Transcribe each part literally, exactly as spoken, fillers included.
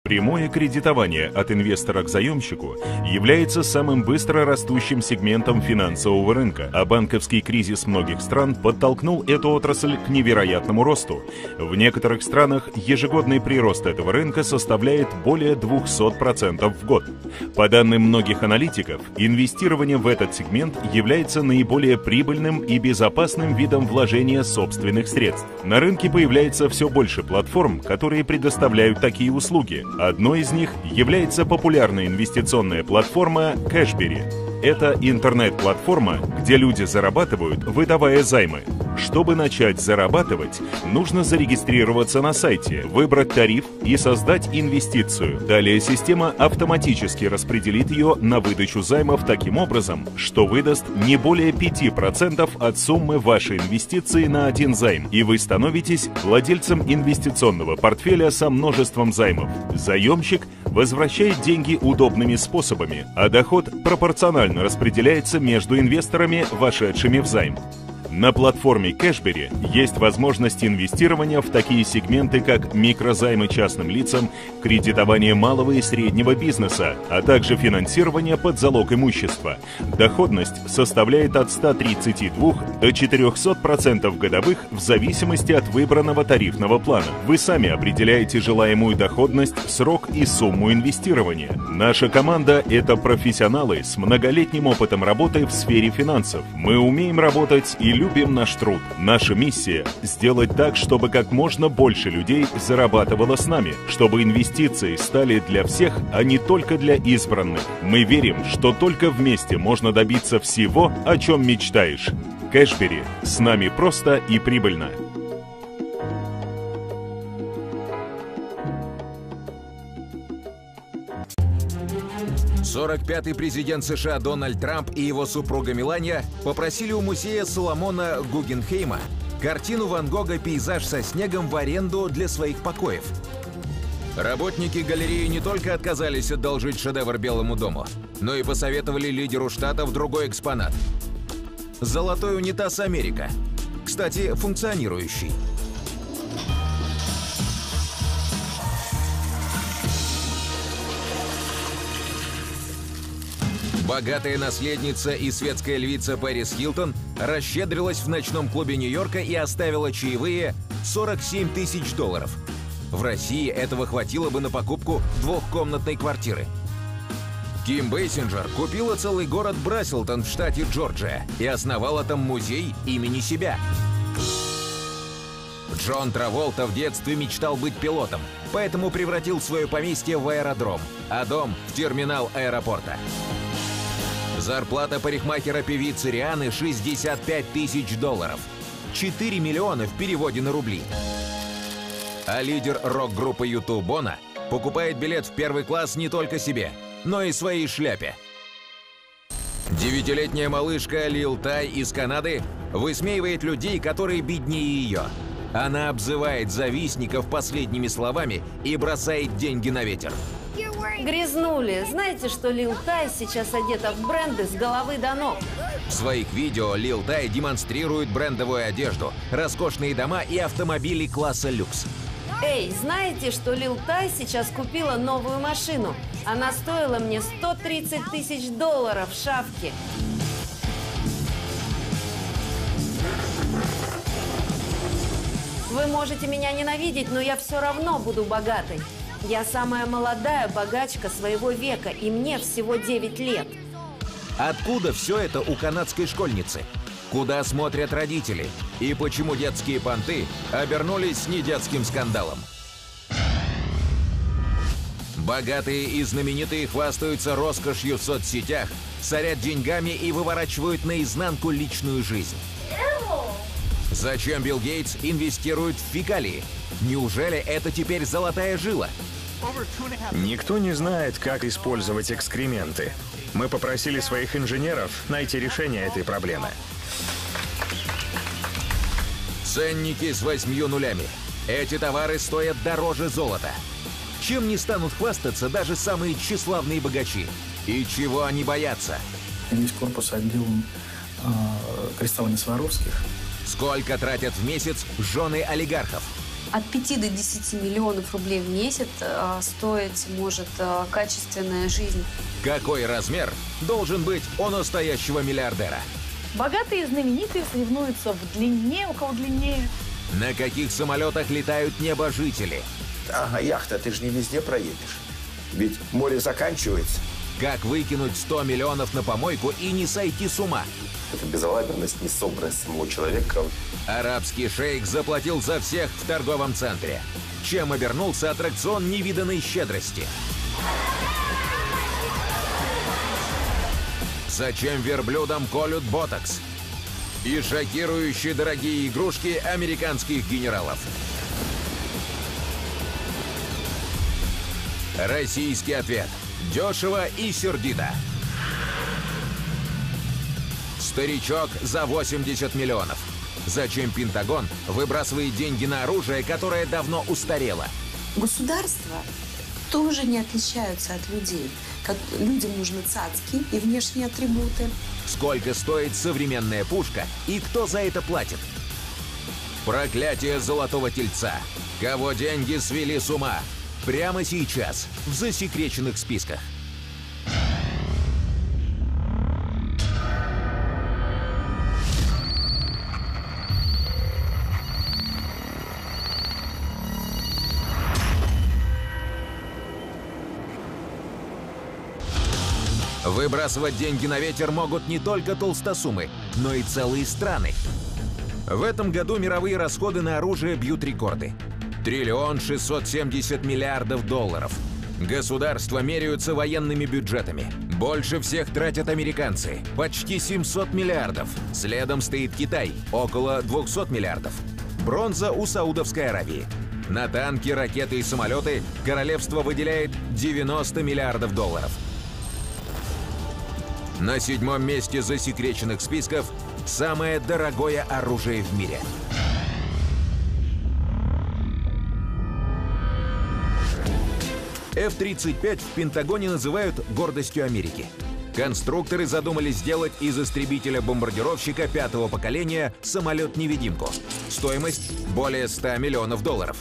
Прямое кредитование от инвестора к заемщику является самым быстро растущим сегментом финансового рынка, а банковский кризис многих стран подтолкнул эту отрасль к невероятному росту. В некоторых странах ежегодный прирост этого рынка составляет более двухсот процентов в год. По данным многих аналитиков, инвестирование в этот сегмент является наиболее прибыльным и безопасным видом вложения собственных средств. На рынке появляется все больше платформ, которые предоставляют такие услуги. Одной из них является популярная инвестиционная платформа Cashberry. Это интернет-платформа, где люди зарабатывают, выдавая займы. Чтобы начать зарабатывать, нужно зарегистрироваться на сайте, выбрать тариф и создать инвестицию. Далее система автоматически распределит ее на выдачу займов таким образом, что выдаст не более пяти процентов от суммы вашей инвестиции на один займ, и вы становитесь владельцем инвестиционного портфеля со множеством займов. Заемщик возвращает деньги удобными способами, а доход пропорционально распределяется между инвесторами, вошедшими в займ. На платформе Cashberry есть возможность инвестирования в такие сегменты, как микрозаймы частным лицам, кредитование малого и среднего бизнеса, а также финансирование под залог имущества. Доходность составляет от ста тридцати двух до четырехсот процентов годовых в зависимости от выбранного тарифного плана. Вы сами определяете желаемую доходность, срок и сумму инвестирования. Наша команда – это профессионалы с многолетним опытом работы в сфере финансов. Мы умеем работать и любим наш труд. Наша миссия – сделать так, чтобы как можно больше людей зарабатывало с нами, чтобы инвестиции стали для всех, а не только для избранных. Мы верим, что только вместе можно добиться всего, о чем мечтаешь. Cashberry. С нами просто и прибыльно. сорок пятый президент США Дональд Трамп и его супруга Мелания попросили у музея Соломона Гуггенхейма картину Ван Гога «Пейзаж со снегом» в аренду для своих покоев. Работники галереи не только отказались одолжить шедевр Белому дому, но и посоветовали лидеру штатов другой экспонат. Золотой унитаз Америка. Кстати, функционирующий. Богатая наследница и светская львица Пэрис Хилтон расщедрилась в ночном клубе Нью-Йорка и оставила чаевые сорок семь тысяч долларов. В России этого хватило бы на покупку двухкомнатной квартиры. Ким Бейсинджер купила целый город Браслтон в штате Джорджия и основала там музей имени себя. Джон Траволта в детстве мечтал быть пилотом, поэтому превратил свое поместье в аэродром, а дом в терминал аэропорта. Зарплата парикмахера певицы Рианы шестьдесят пять тысяч долларов. четыре миллиона в переводе на рубли. А лидер рок-группы ю ту Бона покупает билет в первый класс не только себе, но и своей шляпе. Девятилетняя малышка Лил Тай из Канады высмеивает людей, которые беднее ее. Она обзывает завистников последними словами и бросает деньги на ветер. Грязнули. Знаете, что Лил Тай сейчас одета в бренды с головы до ног? В своих видео Лил Тай демонстрирует брендовую одежду, роскошные дома и автомобили класса люкс. Эй, знаете, что Лил Тай сейчас купила новую машину? Она стоила мне сто тридцать тысяч долларов в шавке. Вы можете меня ненавидеть, но я все равно буду богатой. Я самая молодая богачка своего века, и мне всего девять лет. Откуда все это у канадской школьницы? Куда смотрят родители? И почему детские понты обернулись недетским скандалом? Богатые и знаменитые хвастаются роскошью в соцсетях, сорят деньгами и выворачивают наизнанку личную жизнь. Зачем Билл Гейтс инвестирует в фекалии? Неужели это теперь золотая жила? Никто не знает, как использовать экскременты. Мы попросили своих инженеров найти решение этой проблемы. Ценники с восьмью нулями. Эти товары стоят дороже золота. Чем не станут хвастаться даже самые тщеславные богачи? И чего они боятся? Весь корпус отделан э, кристаллами Сваровских. Сколько тратят в месяц жены олигархов? От пяти до десяти миллионов рублей в месяц э, стоить может э, качественная жизнь. Какой размер должен быть у настоящего миллиардера? Богатые и знаменитые соревнуются в длине, у кого длиннее. На каких самолетах летают небожители? Ага, яхта, ты же не везде проедешь. Ведь море заканчивается. Как выкинуть сто миллионов на помойку и не сойти с ума? Это безалаберность, не собранность самого человека. Арабский шейх заплатил за всех в торговом центре. Чем обернулся аттракцион невиданной щедрости? Зачем верблюдам колют ботокс? И шокирующие дорогие игрушки американских генералов. Российский ответ. Дешево и сердито. Старичок за восемьдесят миллионов. Зачем Пентагон выбрасывает деньги на оружие, которое давно устарело? Государства тоже не отличаются от людей. Как людям нужны цацки и внешние атрибуты. Сколько стоит современная пушка и кто за это платит? Проклятие золотого тельца. Кого деньги свели с ума? Прямо сейчас в засекреченных списках. Выбрасывать деньги на ветер могут не только толстосумы, но и целые страны. В этом году мировые расходы на оружие бьют рекорды. Триллион шестьсот семьдесят миллиардов долларов. Государства меряются военными бюджетами. Больше всех тратят американцы – почти семьсот миллиардов. Следом стоит Китай – около двухсот миллиардов. Бронза у Саудовской Аравии. На танки, ракеты и самолеты королевство выделяет девяносто миллиардов долларов. На седьмом месте засекреченных списков самое дорогое оружие в мире. эф тридцать пять в Пентагоне называют гордостью Америки. Конструкторы задумали сделать из истребителя-бомбардировщика пятого поколения самолет-невидимку. Стоимость более ста миллионов долларов.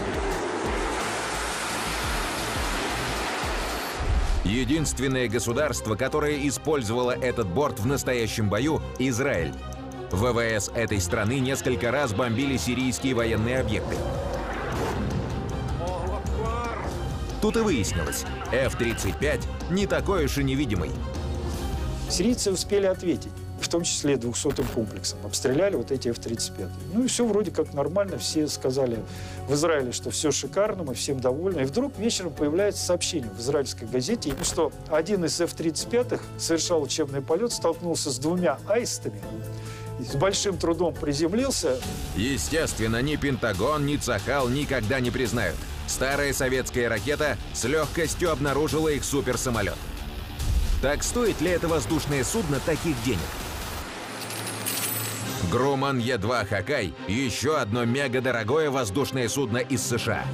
Единственное государство, которое использовало этот борт в настоящем бою – Израиль. ВВС этой страны несколько раз бомбили сирийские военные объекты. Тут и выяснилось, эф тридцать пять не такой уж и невидимый. Сирийцы успели ответить, в том числе двухсотым комплексом. Обстреляли вот эти эф тридцать пять. Ну и все вроде как нормально. Все сказали в Израиле, что все шикарно, мы всем довольны. И вдруг вечером появляется сообщение в израильской газете, что один из эф тридцать пять совершал учебный полет, столкнулся с двумя аистами, с большим трудом приземлился. Естественно, ни Пентагон, ни Цахал никогда не признают. Старая советская ракета с легкостью обнаружила их суперсамолет. Так стоит ли это воздушное судно таких денег? Груман Е два Хакай – еще одно мега-дорогое воздушное судно из США.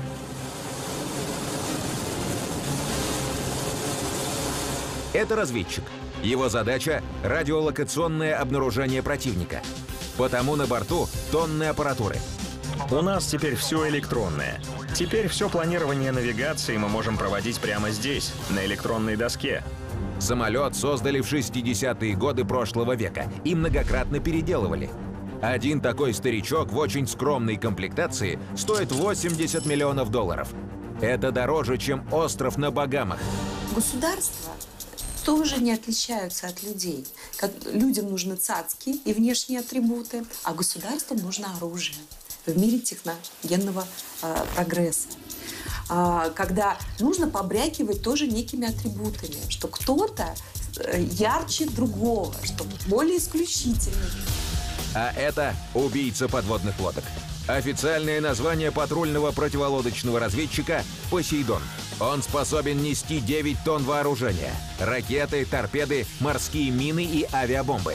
Это разведчик. Его задача – радиолокационное обнаружение противника. Потому на борту тонны аппаратуры. У нас теперь все электронное. Теперь все планирование навигации мы можем проводить прямо здесь, на электронной доске. Самолет создали в шестидесятые годы прошлого века и многократно переделывали. Один такой старичок в очень скромной комплектации стоит восемьдесят миллионов долларов. Это дороже, чем остров на Багамах. Государства тоже не отличаются от людей. Как людям нужны цацки и внешние атрибуты, а государствам нужно оружие. В мире техногенного э, прогресса. А, когда нужно побрякивать тоже некими атрибутами, что кто-то ярче другого, что более исключительный. А это убийца подводных лодок. Официальное название патрульного противолодочного разведчика – «Посейдон». Он способен нести девять тонн вооружения – ракеты, торпеды, морские мины и авиабомбы.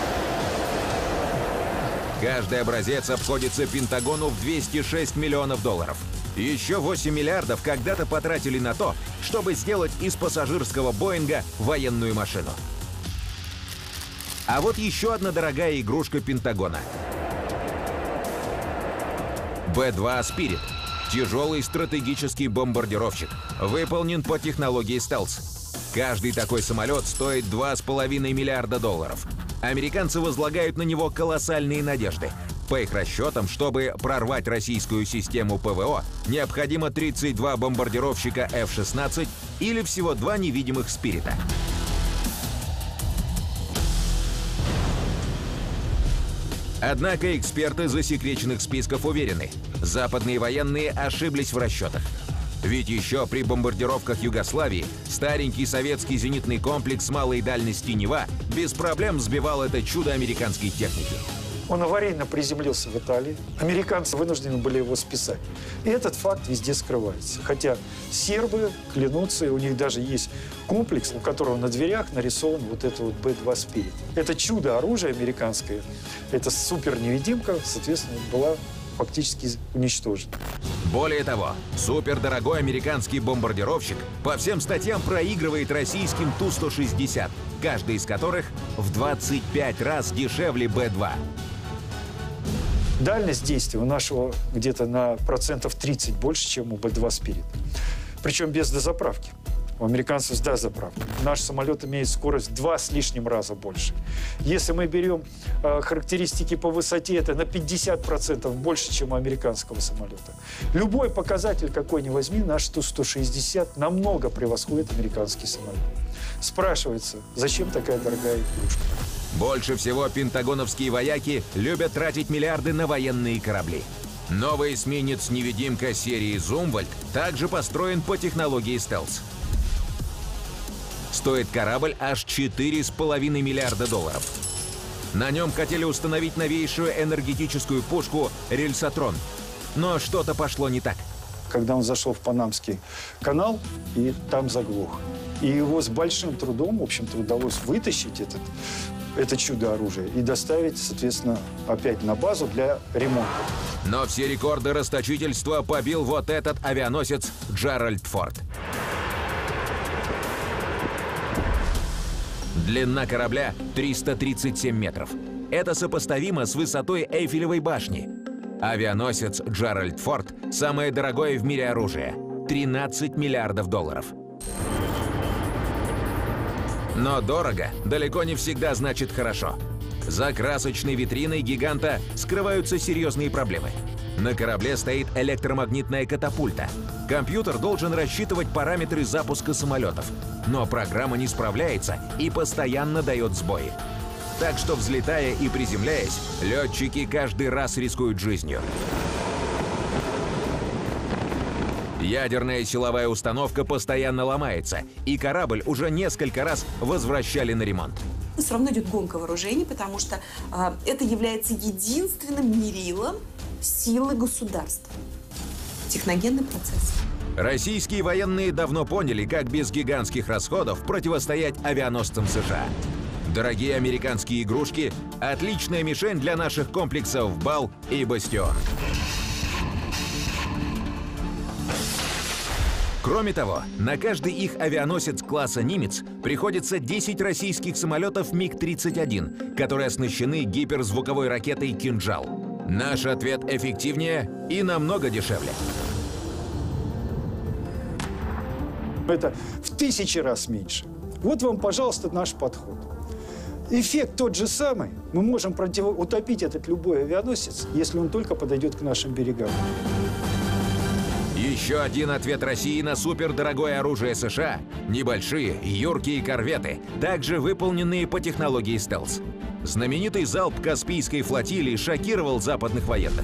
Каждый образец обходится Пентагону в двести шесть миллионов долларов. Еще восемь миллиардов когда-то потратили на то, чтобы сделать из пассажирского Боинга военную машину. А вот еще одна дорогая игрушка Пентагона. бэ два «Спирит». Тяжелый стратегический бомбардировщик. Выполнен по технологии стелс. Каждый такой самолет стоит два с половиной миллиарда долларов. Американцы возлагают на него колоссальные надежды. По их расчетам, чтобы прорвать российскую систему ПВО, необходимо тридцать два бомбардировщика эф шестнадцать или всего два невидимых «Спирита». Однако эксперты засекреченных списков уверены, западные военные ошиблись в расчетах. Ведь еще при бомбардировках Югославии старенький советский зенитный комплекс малой дальности «Нева» без проблем сбивал это чудо американской техники. Он аварийно приземлился в Италии. Американцы вынуждены были его списать. И этот факт везде скрывается. Хотя сербы клянутся, и у них даже есть комплекс, у которого на дверях нарисован вот это вот бэ два «Спирит». Это чудо оружия американское, это супер-невидимка, соответственно, была фактически уничтожена. Более того, супердорогой американский бомбардировщик по всем статьям проигрывает российским Ту сто шестьдесят, каждый из которых в двадцать пять раз дешевле бэ два. Дальность действия у нашего где-то на процентов тридцать больше, чем у бэ два «Спирит». Причем без дозаправки. У американцев с дозаправкой. Наш самолет имеет скорость в два с лишним раза больше. Если мы берем э, характеристики по высоте, это на пятьдесят процентов больше, чем у американского самолета. Любой показатель, какой ни возьми, наш Ту сто шестьдесят намного превосходит американский самолет. Спрашивается, зачем такая дорогая игрушка? Больше всего пентагоновские вояки любят тратить миллиарды на военные корабли. Новый эсминец-невидимка серии «Зумвальд» также построен по технологии стелс. Стоит корабль аж четыре с половиной миллиарда долларов. На нем хотели установить новейшую энергетическую пушку «Рельсотрон». Но что-то пошло не так. Когда он зашел в Панамский канал, и там заглох. И его с большим трудом, в общем-то, удалось вытащить этот, это чудо-оружие и доставить, соответственно, опять на базу для ремонта. Но все рекорды расточительства побил вот этот авианосец «Джеральд Форд». Длина корабля триста тридцать семь метров. Это сопоставимо с высотой Эйфелевой башни. Авианосец «Джеральд Форд» – самое дорогое в мире оружие – тринадцать миллиардов долларов. Но дорого далеко не всегда значит хорошо. За красочной витриной гиганта скрываются серьезные проблемы. На корабле стоит электромагнитная катапульта. Компьютер должен рассчитывать параметры запуска самолетов. Но программа не справляется и постоянно дает сбои. Так что, взлетая и приземляясь, летчики каждый раз рискуют жизнью. Ядерная силовая установка постоянно ломается, и корабль уже несколько раз возвращали на ремонт. Все равно идет гонка вооружений, потому что э, это является единственным мерилом силы государства. Техногенный процесс. Российские военные давно поняли, как без гигантских расходов противостоять авианосцам США. Дорогие американские игрушки – отличная мишень для наших комплексов «Бал» и «Бастион». Кроме того, на каждый их авианосец класса «Нимец» приходится десять российских самолетов миг тридцать один, которые оснащены гиперзвуковой ракетой «Кинжал». Наш ответ эффективнее и намного дешевле. Это в тысячи раз меньше. Вот вам, пожалуйста, наш подход. Эффект тот же самый. Мы можем против... утопить этот любой авианосец, если он только подойдет к нашим берегам. Еще один ответ России на супердорогое оружие США – небольшие, юркие корветы, также выполненные по технологии стелс. Знаменитый залп Каспийской флотилии шокировал западных военных.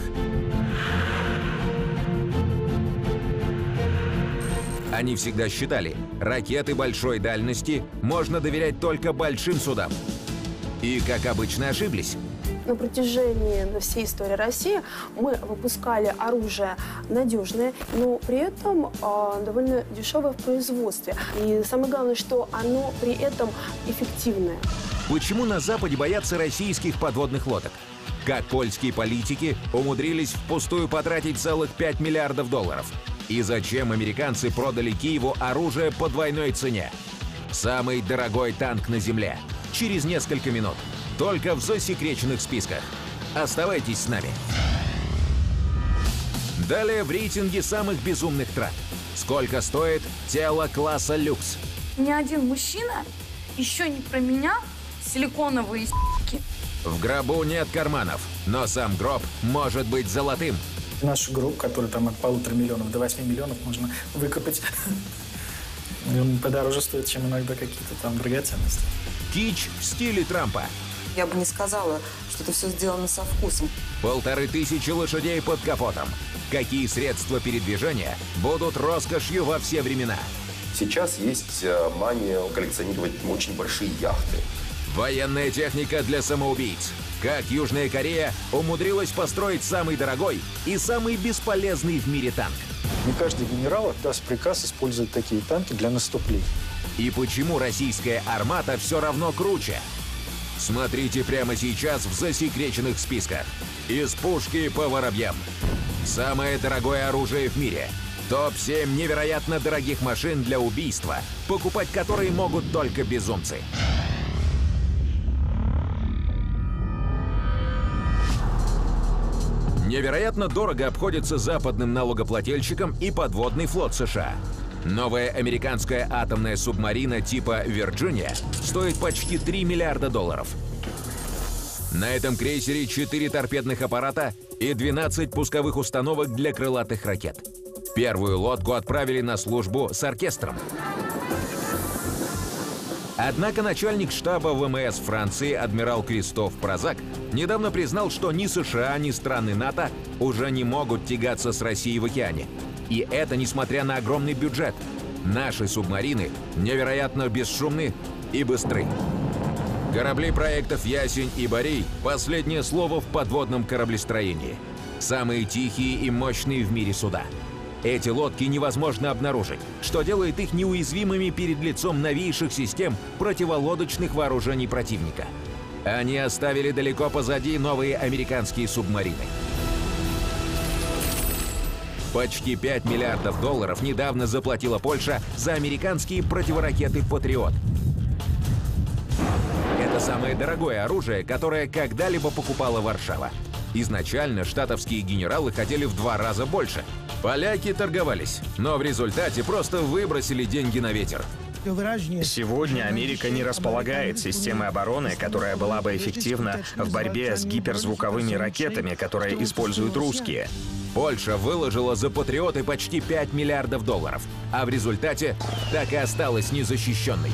Они всегда считали, ракеты большой дальности можно доверять только большим судам. И, как обычно, ошиблись. На протяжении всей истории России мы выпускали оружие надежное, но при этом э, довольно дешевое в производстве. И самое главное, что оно при этом эффективное. Почему на Западе боятся российских подводных лодок? Как польские политики умудрились впустую потратить целых пять миллиардов долларов? И зачем американцы продали Киеву оружие по двойной цене? Самый дорогой танк на Земле. Через несколько минут. Только в засекреченных списках. Оставайтесь с нами. Далее в рейтинге самых безумных трат. Сколько стоит тело класса люкс? Ни один мужчина еще не променял силиконовые с***ки. В гробу нет карманов, но сам гроб может быть золотым. Наш гроб, который там от полутора миллионов до восьми миллионов можно выкопать. Он подороже стоит, чем иногда какие-то там драгоценности. Кич в стиле Трампа. Я бы не сказала, что это все сделано со вкусом. Полторы тысячи лошадей под капотом. Какие средства передвижения будут роскошью во все времена? Сейчас есть мания коллекционировать очень большие яхты. Военная техника для самоубийц. Как Южная Корея умудрилась построить самый дорогой и самый бесполезный в мире танк. Не каждый генерал отдаст приказ использовать такие танки для наступлений. И почему российская армата все равно круче? Смотрите прямо сейчас в засекреченных списках. Из пушки по воробьям. Самое дорогое оружие в мире. топ семь невероятно дорогих машин для убийства, покупать которые могут только безумцы. Невероятно дорого обходится западным налогоплательщикам и подводный флот США. Новая американская атомная субмарина типа «Вирджиния» стоит почти три миллиарда долларов. На этом крейсере четыре торпедных аппарата и двенадцать пусковых установок для крылатых ракет. Первую лодку отправили на службу с оркестром. Однако начальник штаба ВМС Франции адмирал Кристоф Прозак недавно признал, что ни США, ни страны НАТО уже не могут тягаться с Россией в океане. И это несмотря на огромный бюджет. Наши субмарины невероятно бесшумны и быстры. Корабли проектов «Ясень» и «Борей» — последнее слово в подводном кораблестроении. Самые тихие и мощные в мире суда. Эти лодки невозможно обнаружить, что делает их неуязвимыми перед лицом новейших систем противолодочных вооружений противника. Они оставили далеко позади новые американские субмарины. Почти пять миллиардов долларов недавно заплатила Польша за американские противоракеты «Патриот». Это самое дорогое оружие, которое когда-либо покупала Варшава. Изначально штатовские генералы хотели в два раза больше. Поляки торговались, но в результате просто выбросили деньги на ветер. Сегодня Америка не располагает системой обороны, которая была бы эффективна в борьбе с гиперзвуковыми ракетами, которые используют русские. Польша выложила за «Патриоты» почти пять миллиардов долларов, а в результате так и осталась незащищенной.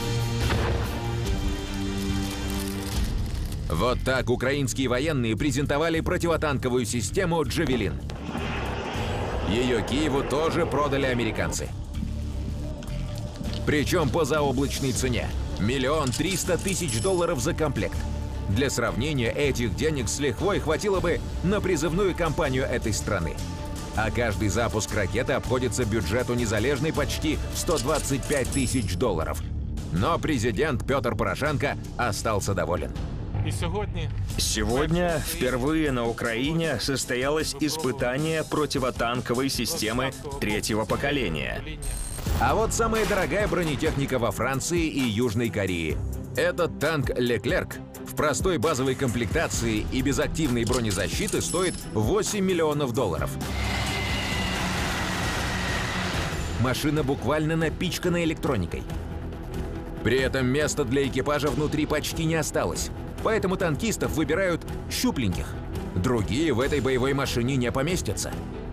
Вот так украинские военные презентовали противотанковую систему «Джавелин». Ее Киеву тоже продали американцы. Причем по заоблачной цене – миллион триста тысяч долларов за комплект. Для сравнения, этих денег с лихвой хватило бы на призывную кампанию этой страны. А каждый запуск ракеты обходится бюджету Незалежной почти в сто двадцать пять тысяч долларов. Но президент Петр Порошенко остался доволен. Сегодня впервые на Украине состоялось испытание противотанковой системы третьего поколения. А вот самая дорогая бронетехника во Франции и Южной Корее. Этот танк «Леклерк» в простой базовой комплектации и без активной бронезащиты стоит восемь миллионов долларов. Машина буквально напичкана электроникой. При этом места для экипажа внутри почти не осталось. Поэтому танкистов выбирают щупленьких. Другие в этой боевой машине не поместятся.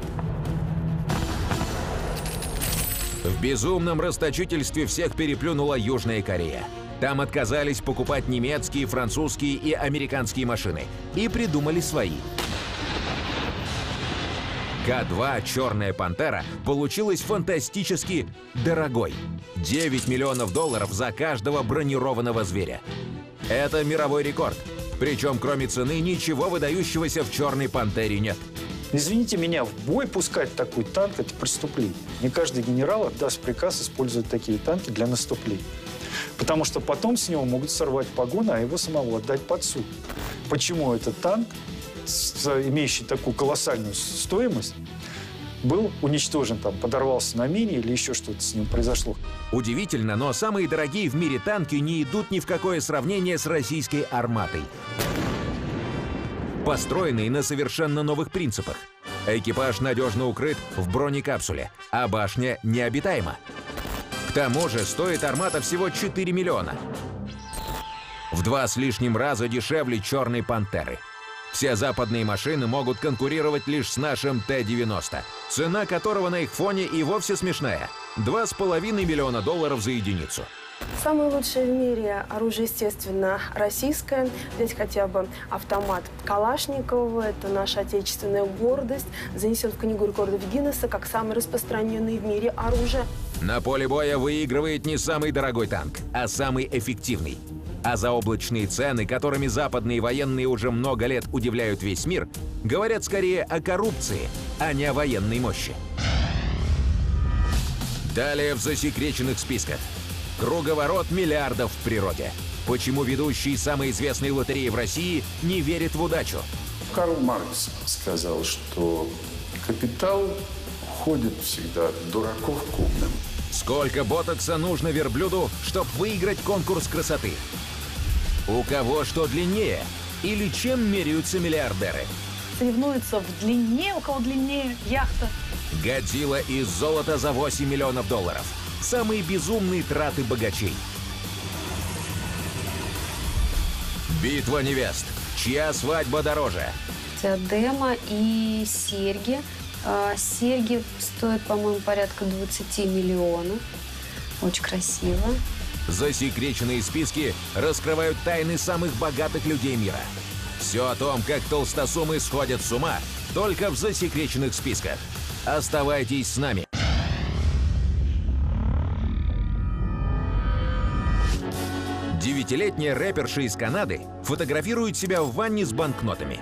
В безумном расточительстве всех переплюнула Южная Корея. Там отказались покупать немецкие, французские и американские машины и придумали свои. К два «Черная пантера» получилась фантастически дорогой. девять миллионов долларов за каждого бронированного зверя. Это мировой рекорд. Причем, кроме цены, ничего выдающегося в «Черной пантере» нет. Извините меня, в бой пускать такой танк – это преступление. Не каждый генерал отдаст приказ использовать такие танки для наступления. Потому что потом с него могут сорвать погоны, а его самого отдать под суд. Почему этот танк, имеющий такую колоссальную стоимость, был уничтожен, там, подорвался на мине или еще что-то с ним произошло. Удивительно, но самые дорогие в мире танки не идут ни в какое сравнение с российской арматой. Построенные на совершенно новых принципах. Экипаж надежно укрыт в бронекапсуле, а башня необитаема. К тому же стоит «Армата» всего четыре миллиона. В два с лишним раза дешевле «Черной пантеры». Все западные машины могут конкурировать лишь с нашим Т девяносто, цена которого на их фоне и вовсе смешная – два с половиной миллиона долларов за единицу. Самое лучшее в мире оружие, естественно, российское. Здесь хотя бы автомат Калашникова. Это наша отечественная гордость. Занесен в книгу рекордов Гиннесса как самый распространенный в мире оружие. На поле боя выигрывает не самый дорогой танк, а самый эффективный. А заоблачные цены, которыми западные военные уже много лет удивляют весь мир, говорят скорее о коррупции, а не о военной мощи. Далее в засекреченных списках. Круговорот миллиардов в природе. Почему ведущий самой известной лотереи в России не верит в удачу? Карл Маркс сказал, что капитал ходит всегда от дураков к умным. Сколько ботокса нужно верблюду, чтобы выиграть конкурс красоты? У кого что длиннее? Или чем меряются миллиардеры? Соревнуются в длине, у кого длиннее яхта. Годзилла из золота за восемь миллионов долларов. Самые безумные траты богачей. Битва невест. Чья свадьба дороже? Диадема и серьги. А, серьги стоят, по-моему, порядка двадцати миллионов. Очень красиво. Засекреченные списки раскрывают тайны самых богатых людей мира. Все о том, как толстосумы сходят с ума, только в засекреченных списках. Оставайтесь с нами. Девятилетняя рэперша из Канады фотографирует себя в ванне с банкнотами.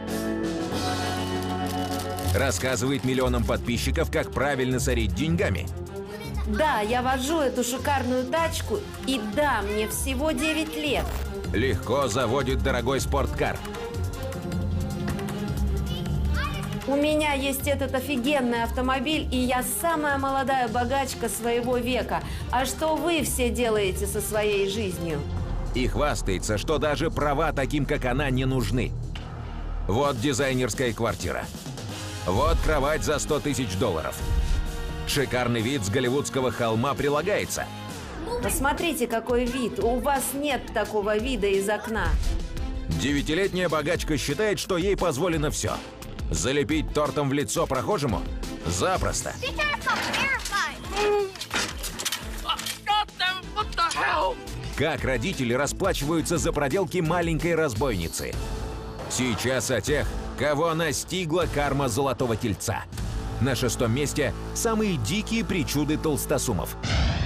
Рассказывает миллионам подписчиков, как правильно сорить деньгами. Да, я вожу эту шикарную тачку, и да, мне всего девять лет. Легко заводит дорогой спорткар. У меня есть этот офигенный автомобиль, и я самая молодая богачка своего века. А что вы все делаете со своей жизнью? И хвастается, что даже права таким, как она, не нужны. Вот дизайнерская квартира. Вот кровать за сто тысяч долларов. Шикарный вид с голливудского холма прилагается. Посмотрите, какой вид. У вас нет такого вида из окна. Девятилетняя богачка считает, что ей позволено все. Залепить тортом в лицо прохожему? Запросто. Как родители расплачиваются за проделки маленькой разбойницы? Сейчас о тех, кого настигла карма золотого тельца. На шестом месте самые дикие причуды толстосумов.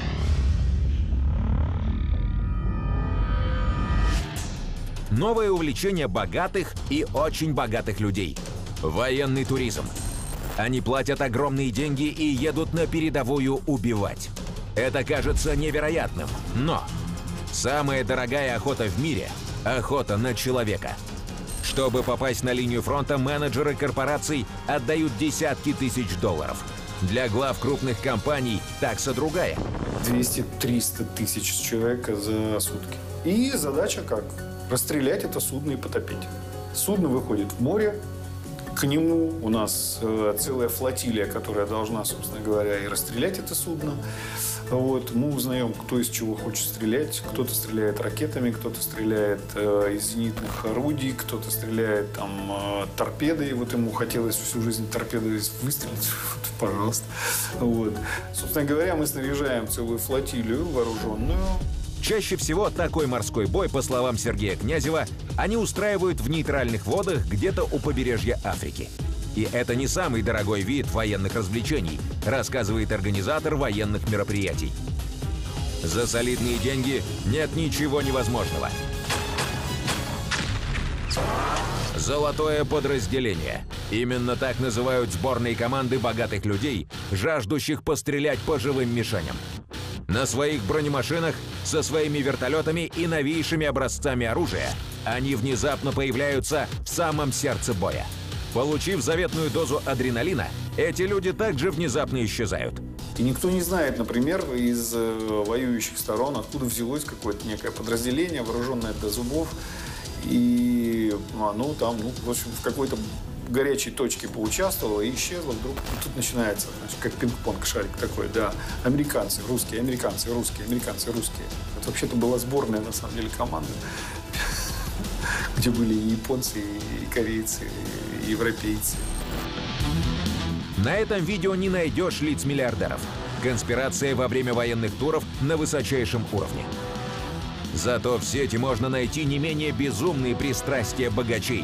Новое увлечение богатых и очень богатых людей. Военный туризм. Они платят огромные деньги и едут на передовую убивать. Это кажется невероятным, но самая дорогая охота в мире – охота на человека. Чтобы попасть на линию фронта, менеджеры корпораций отдают десятки тысяч долларов. Для глав крупных компаний такса другая. двести-триста тысяч человека за сутки. И задача как? Расстрелять это судно и потопить. Судно выходит в море, к нему у нас э, целая флотилия, которая должна, собственно говоря, и расстрелять это судно. Вот. Мы узнаем, кто из чего хочет стрелять. Кто-то стреляет ракетами, кто-то стреляет э, из зенитных орудий, кто-то стреляет там э, торпедой. Вот ему хотелось всю жизнь торпедой выстрелить. Вот, пожалуйста. Вот. Собственно говоря, мы снаряжаем целую флотилию вооруженную. Чаще всего такой морской бой, по словам Сергея Князева, они устраивают в нейтральных водах где-то у побережья Африки. И это не самый дорогой вид военных развлечений, рассказывает организатор военных мероприятий. За солидные деньги нет ничего невозможного. Золотое подразделение. Именно так называют сборные команды богатых людей, жаждущих пострелять по живым мишеням. На своих бронемашинах, со своими вертолетами и новейшими образцами оружия они внезапно появляются в самом сердце боя. Получив заветную дозу адреналина, эти люди также внезапно исчезают. И никто не знает, например, из э, воюющих сторон, откуда взялось какое-то некое подразделение, вооруженное до зубов. И оно там, ну, в общем, в какой-то в горячей точке поучаствовала и исчезла. Вдруг и тут начинается, значит, как пинг-понг, шарик такой, да. Американцы, русские, американцы, русские, американцы, русские. Это вообще-то была сборная, на самом деле, команда, где были и японцы, и корейцы, и европейцы. На этом видео не найдешь лиц миллиардеров. Конспирация во время военных туров на высочайшем уровне. Зато в сети можно найти не менее безумные пристрастия богачей.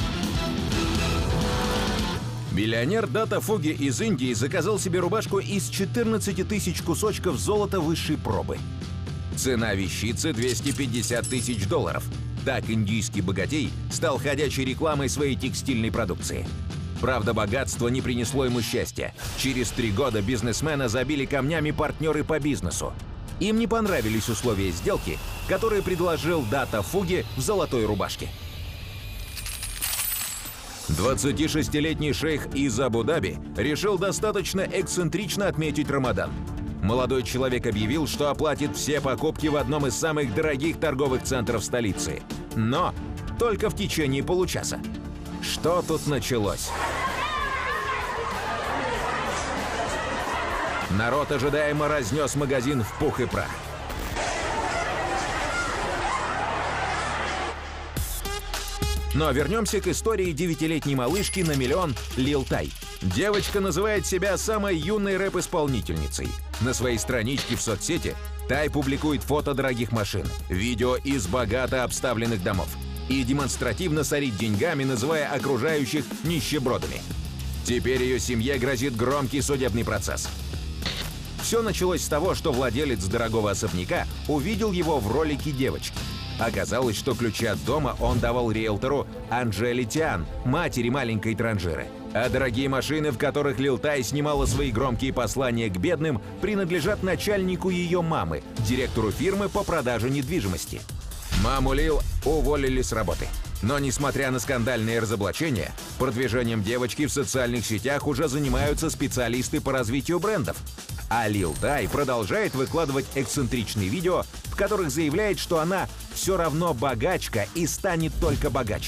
Миллионер Дата Фуги из Индии заказал себе рубашку из четырнадцати тысяч кусочков золота высшей пробы. Цена вещицы двести пятьдесят тысяч долларов. Так индийский богатей стал ходячей рекламой своей текстильной продукции. Правда, богатство не принесло ему счастья. Через три года бизнесмена забили камнями партнеры по бизнесу. Им не понравились условия сделки, которые предложил Дата Фуги в золотой рубашке. двадцатишестилетний шейх из Абу-Даби решил достаточно эксцентрично отметить Рамадан. Молодой человек объявил, что оплатит все покупки в одном из самых дорогих торговых центров столицы. Но только в течение получаса. Что тут началось? Народ ожидаемо разнес магазин в пух и прах. Но вернемся к истории девятилетней малышки на миллион Лил Тай. Девочка называет себя самой юной рэп-исполнительницей. На своей страничке в соцсети Тай публикует фото дорогих машин, видео из богато обставленных домов и демонстративно сорит деньгами, называя окружающих нищебродами. Теперь ее семье грозит громкий судебный процесс. Все началось с того, что владелец дорогого особняка увидел его в ролике девочки. Оказалось, что ключи от дома он давал риэлтору Анжеле Тиан, матери маленькой транжиры. А дорогие машины, в которых Лил Тай снимала свои громкие послания к бедным, принадлежат начальнику ее мамы, директору фирмы по продаже недвижимости. Маму Лил уволили с работы. Но, несмотря на скандальные разоблачения, продвижением девочки в социальных сетях уже занимаются специалисты по развитию брендов. А Лил Тай продолжает выкладывать эксцентричные видео, в которых заявляет, что она все равно богачка и станет только богаче.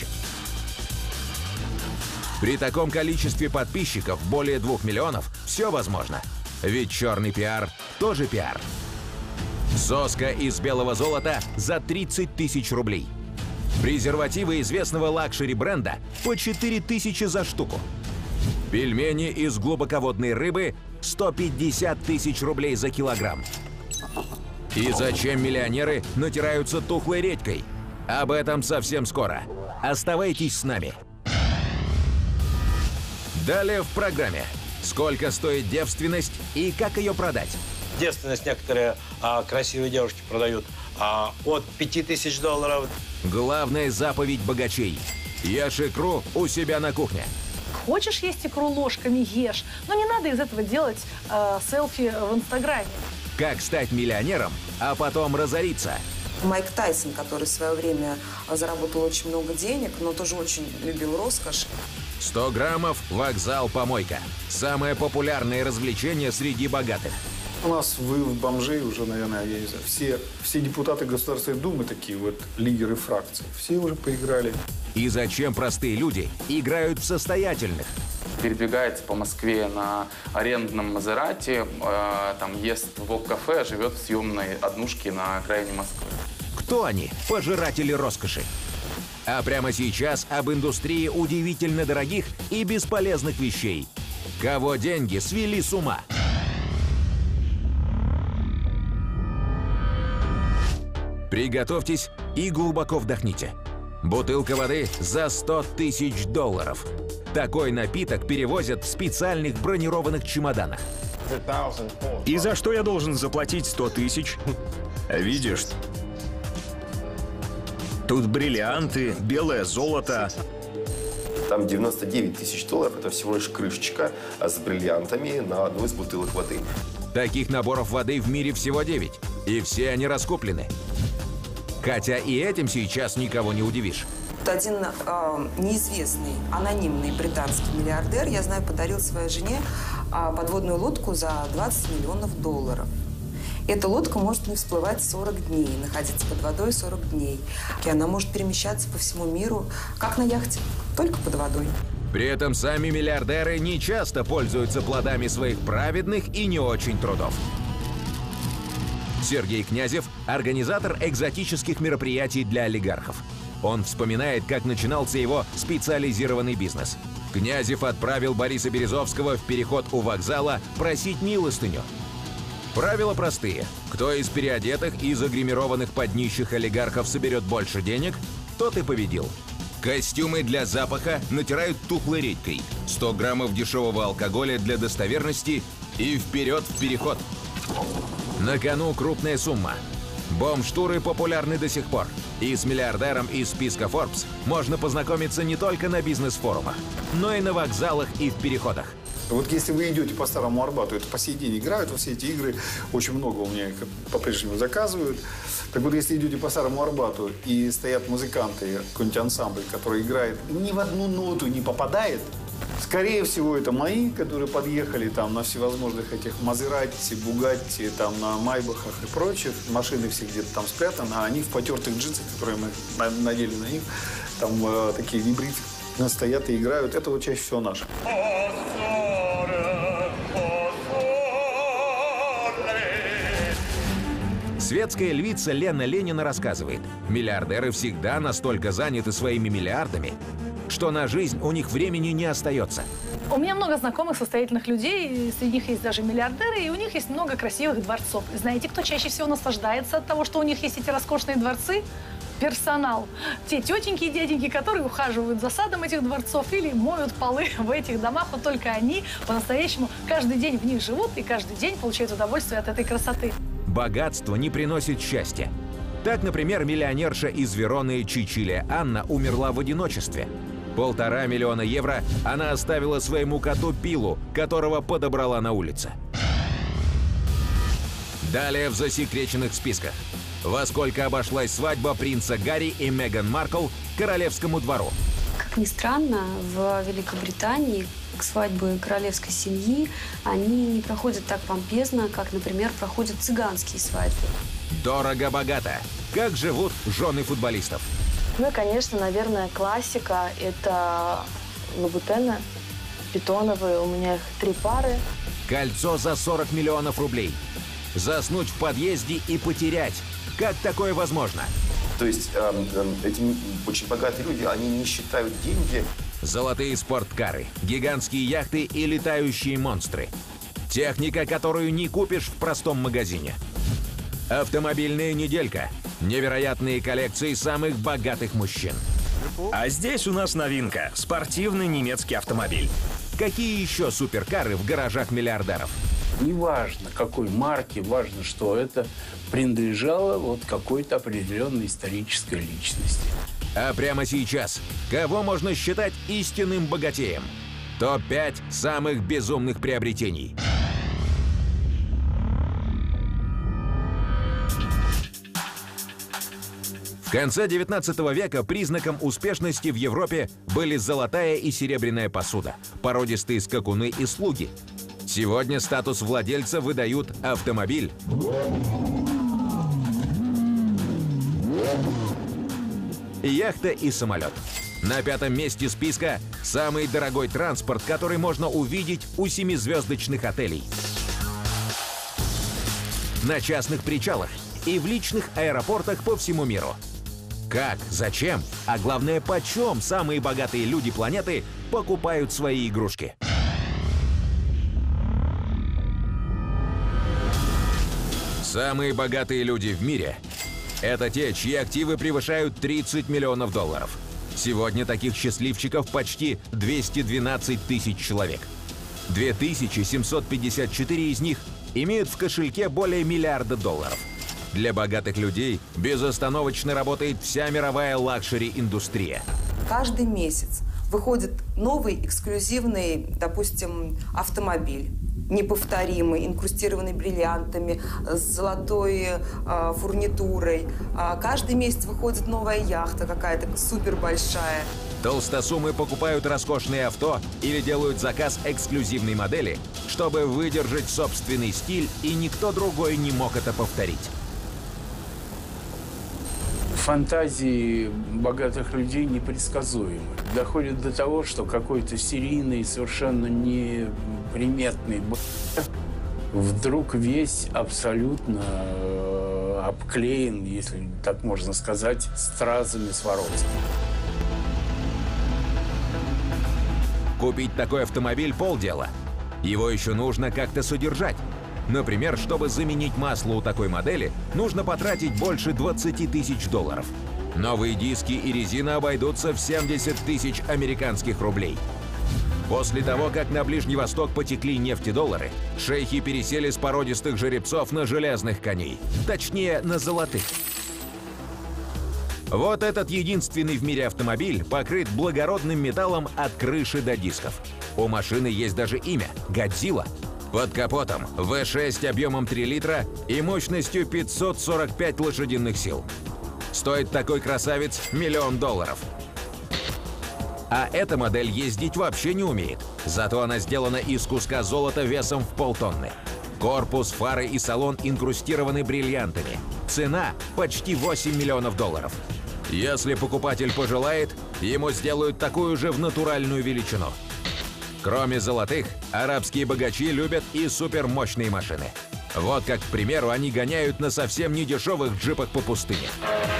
При таком количестве подписчиков, более двух миллионов, все возможно. Ведь черный пиар тоже пиар. Соска из белого золота за тридцать тысяч рублей. Презервативы известного лакшери-бренда по четыре тысячи за штуку. Пельмени из глубоководной рыбы сто пятьдесят тысяч рублей за килограмм. И зачем миллионеры натираются тухлой редькой? Об этом совсем скоро. Оставайтесь с нами. Далее в программе. Сколько стоит девственность и как ее продать? Девственность некоторые а, красивые девушки продают а, от пяти тысяч долларов. Главная заповедь богачей. Ешь икру у себя на кухне. Хочешь есть икру ложками – ешь. Но не надо из этого делать э, селфи в Инстаграме. Как стать миллионером, а потом разориться? Майк Тайсон, который в свое время заработал очень много денег, но тоже очень любил роскошь. сто граммов, вокзал, помойка. Самое популярное развлечение среди богатых. У нас вывод бомжей уже, наверное, я не знаю, все, все депутаты Государственной Думы такие вот лидеры фракций. Все уже поиграли. И зачем простые люди играют в состоятельных? Передвигается по Москве на арендном Мазерати, э, там ест в вок-кафе, живет в съемной однушке на окраине Москвы. Кто они, пожиратели роскоши? А прямо сейчас об индустрии удивительно дорогих и бесполезных вещей. Кого деньги свели с ума? Приготовьтесь и глубоко вдохните. Бутылка воды за сто тысяч долларов. Такой напиток перевозят в специальных бронированных чемоданах. И за что я должен заплатить сто тысяч? Видишь? Тут бриллианты, белое золото. Там девяносто девять тысяч долларов, это всего лишь крышечка с бриллиантами на одну из бутылок воды. Таких наборов воды в мире всего девять, и все они раскуплены. Хотя и этим сейчас никого не удивишь. Один э, неизвестный, анонимный британский миллиардер, я знаю, подарил своей жене э, подводную лодку за двадцать миллионов долларов. Эта лодка может не всплывать сорок дней, находиться под водой сорок дней. И она может перемещаться по всему миру, как на яхте, только под водой. При этом сами миллиардеры не часто пользуются плодами своих праведных и не очень трудов. Сергей Князев – организатор экзотических мероприятий для олигархов. Он вспоминает, как начинался его специализированный бизнес. Князев отправил Бориса Березовского в переход у вокзала просить милостыню. Правила простые. Кто из переодетых и загримированных под нищих олигархов соберет больше денег, тот и победил. Костюмы для запаха натирают тухлой редькой, сто граммов дешевого алкоголя для достоверности и вперед в переход. На кону крупная сумма. Бомж-туры популярны до сих пор. И с миллиардером из списка Forbes можно познакомиться не только на бизнес-форумах, но и на вокзалах и в переходах. Вот если вы идете по Старому Арбату, это по сей день играют во все эти игры, очень много у меня их по-прежнему заказывают. Так вот, если идете по Старому Арбату и стоят музыканты, какой-нибудь ансамбль, который играет, ни в одну ноту не попадает, скорее всего, это мои, которые подъехали там на всевозможных этих Мазератти, Бугатти, там на Майбахах и прочих. Машины все где-то там спрятаны, а они в потертых джинсах, которые мы надели на них, там э, такие вибриты стоят и играют. Это вот чаще всего наши. Светская львица Лена Ленина рассказывает, миллиардеры всегда настолько заняты своими миллиардами, что на жизнь у них времени не остается. У меня много знакомых состоятельных людей, среди них есть даже миллиардеры, и у них есть много красивых дворцов. И знаете, кто чаще всего наслаждается от того, что у них есть эти роскошные дворцы? Персонал. Те тетеньки и дяденьки, которые ухаживают за садом этих дворцов или моют полы в этих домах. Вот только они по-настоящему каждый день в них живут и каждый день получают удовольствие от этой красоты. Богатство не приносит счастья. Так, например, миллионерша из Вероны Чичилия Анна умерла в одиночестве. Полтора миллиона евро она оставила своему коту Пилу, которого подобрала на улице. Далее в засекреченных списках. Во сколько обошлась свадьба принца Гарри и Меган Маркл королевскому двору? Как ни странно, в Великобритании свадьбы королевской семьи, они не проходят так помпезно, как, например, проходят цыганские свадьбы. Дорого-богато. Как живут жены футболистов? Ну и, конечно, наверное, классика – это лабутены, питоновые, у меня их три пары. Кольцо за сорок миллионов рублей. Заснуть в подъезде и потерять. Как такое возможно? То есть э, э, эти очень богатые люди, они не считают деньги. Золотые спорткары, гигантские яхты и летающие монстры. Техника, которую не купишь в простом магазине. Автомобильная неделька. Невероятные коллекции самых богатых мужчин. А здесь у нас новинка – спортивный немецкий автомобиль. Какие еще суперкары в гаражах миллиардеров? Неважно, какой марки, важно, что это принадлежало вот какой-то определенной исторической личности. А прямо сейчас, кого можно считать истинным богатеем? топ пять самых безумных приобретений. В конце девятнадцатого века признаком успешности в Европе были золотая и серебряная посуда, породистые скакуны и слуги. Сегодня статус владельца выдают автомобиль, яхта и самолет. На пятом месте списка самый дорогой транспорт, который можно увидеть у семизвездочных отелей, на частных причалах и в личных аэропортах по всему миру. Как, зачем, а главное, почем самые богатые люди планеты покупают свои игрушки? Самые богатые люди в мире – это те, чьи активы превышают тридцать миллионов долларов. Сегодня таких счастливчиков почти двести двенадцать тысяч человек. две тысячи семьсот пятьдесят четыре из них имеют в кошельке более миллиарда долларов. Для богатых людей безостановочно работает вся мировая лакшери-индустрия. Каждый месяц выходит новый эксклюзивный, допустим, автомобиль. Неповторимый, инкрустированный бриллиантами, с золотой э, фурнитурой. А каждый месяц выходит новая яхта какая-то супер большая. Толстосумы покупают роскошные авто или делают заказ эксклюзивной модели, чтобы выдержать собственный стиль, и никто другой не мог это повторить. фантазии богатых людей непредсказуемы. Доходит до того, что какой-то серийный, совершенно неприметный б*** вдруг весь абсолютно э, обклеен, если так можно сказать, стразами Сваровски. Купить такой автомобиль – полдела. Его еще нужно как-то содержать. Например, чтобы заменить масло у такой модели, нужно потратить больше двадцати тысяч долларов. Новые диски и резина обойдутся в семьдесят тысяч американских рублей. После того, как на Ближний Восток потекли нефтедоллары, шейхи пересели с породистых жеребцов на железных коней. Точнее, на золотых. Вот этот единственный в мире автомобиль покрыт благородным металлом от крыши до дисков. У машины есть даже имя – «Годзилла». Под капотом вэ шесть объемом три литра и мощностью пятьсот сорок пять лошадиных сил. Стоит такой красавец миллион долларов. А эта модель ездить вообще не умеет. Зато она сделана из куска золота весом в полтонны. Корпус, фары и салон инкрустированы бриллиантами. Цена почти восемь миллионов долларов. Если покупатель пожелает, ему сделают такую же в натуральную величину. Кроме золотых, арабские богачи любят и супермощные машины. Вот как, к примеру, они гоняют на совсем недешевых джипах по пустыне.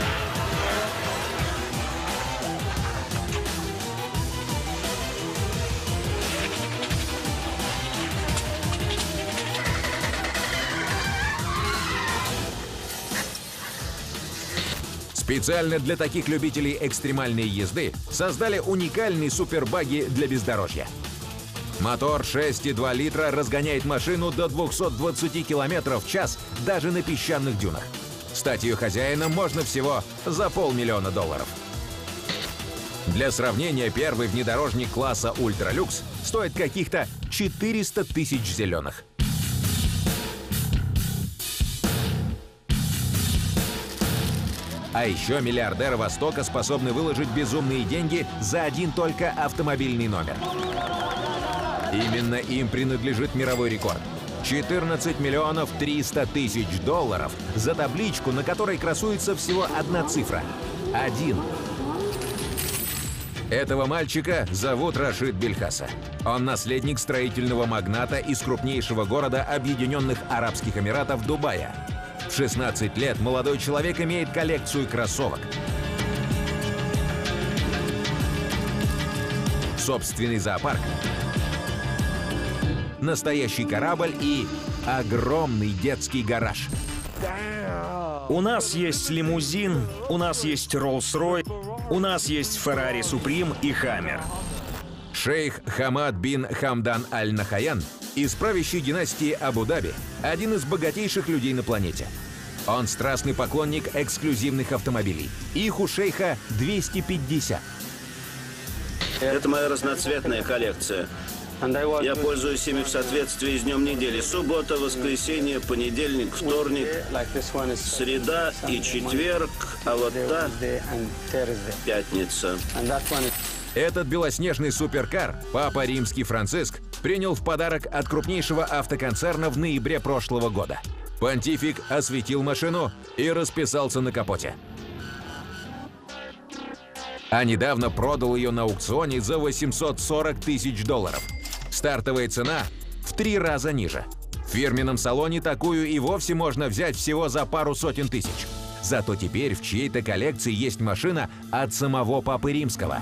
Специально для таких любителей экстремальной езды создали уникальный супербаги для бездорожья. Мотор шесть и два литра разгоняет машину до двухсот двадцати километров в час даже на песчаных дюнах. Стать ее хозяином можно всего за полмиллиона долларов. Для сравнения, первый внедорожник класса ультралюкс стоит каких-то четыреста тысяч зеленых. А еще миллиардеры Востока способны выложить безумные деньги за один только автомобильный номер. Именно им принадлежит мировой рекорд. четырнадцать миллионов триста тысяч долларов за табличку, на которой красуется всего одна цифра – один. Этого мальчика зовут Рашид Бельхаса. Он наследник строительного магната из крупнейшего города Объединенных Арабских Эмиратов Дубая. В шестнадцать лет молодой человек имеет коллекцию кроссовок, собственный зоопарк, настоящий корабль и огромный детский гараж. У нас есть лимузин, у нас есть Роллс-Ройс, у нас есть Феррари Суприм и Хаммер. Шейх Хамад бин Хамдан Аль-Нахаян из правящей династии Абу-Даби, один из богатейших людей на планете. Он страстный поклонник эксклюзивных автомобилей. Их у шейха двести пятьдесят. Это моя разноцветная коллекция. Я пользуюсь ими в соответствии с днем недели. Суббота, воскресенье, понедельник, вторник, среда и четверг, а вот та пятница. Этот белоснежный суперкар папа римский Франциск принял в подарок от крупнейшего автоконцерна в ноябре прошлого года. Понтифик осветил машину и расписался на капоте. А недавно продал ее на аукционе за восемьсот сорок тысяч долларов. Стартовая цена в три раза ниже. В фирменном салоне такую и вовсе можно взять всего за пару сотен тысяч. Зато теперь в чьей-то коллекции есть машина от самого Папы Римского.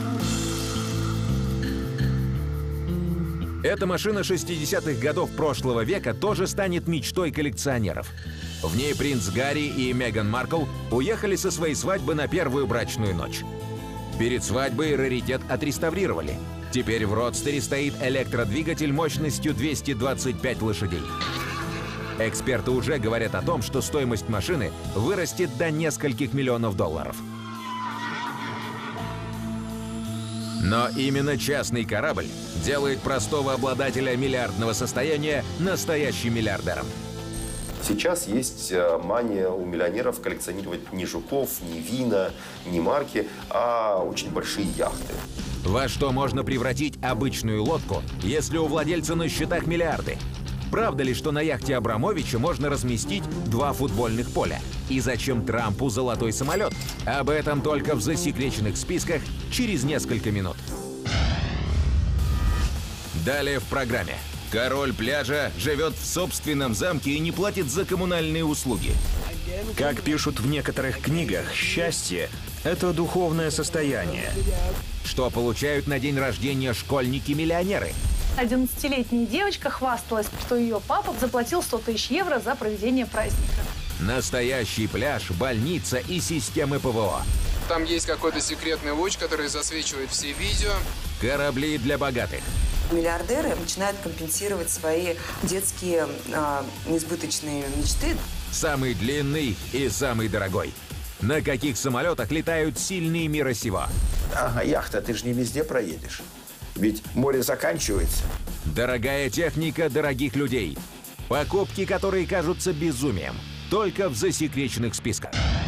Эта машина шестидесятых годов прошлого века тоже станет мечтой коллекционеров. В ней принц Гарри и Меган Маркл уехали со своей свадьбы на первую брачную ночь. Перед свадьбой раритет отреставрировали. Теперь в родстере стоит электродвигатель мощностью двести двадцать пять лошадей. Эксперты уже говорят о том, что стоимость машины вырастет до нескольких миллионов долларов. Но именно частный корабль делает простого обладателя миллиардного состояния настоящим миллиардером. Сейчас есть мания у миллионеров коллекционировать не жуков, не вина, не марки, а очень большие яхты. Во что можно превратить обычную лодку, если у владельца на счетах миллиарды? Правда ли, что на яхте Абрамовича можно разместить два футбольных поля? И зачем Трампу золотой самолет? Об этом только в засекреченных списках через несколько минут. Далее в программе. Король пляжа живет в собственном замке и не платит за коммунальные услуги. Как пишут в некоторых книгах, счастье – это духовное состояние. Что получают на день рождения школьники-миллионеры? одиннадцатилетняя девочка хвасталась, что ее папа заплатил сто тысяч евро за проведение праздника. Настоящий пляж, больница и системы ПВО. Там есть какой-то секретный луч, который засвечивает все видео. Корабли для богатых. Миллиардеры начинают компенсировать свои детские э, несбыточные мечты. Самый длинный и самый дорогой. На каких самолетах летают сильные мира сего? Ага, яхта, ты же не везде проедешь. Ведь море заканчивается. Дорогая техника дорогих людей. Покупки, которые кажутся безумием. Только в засекреченных списках.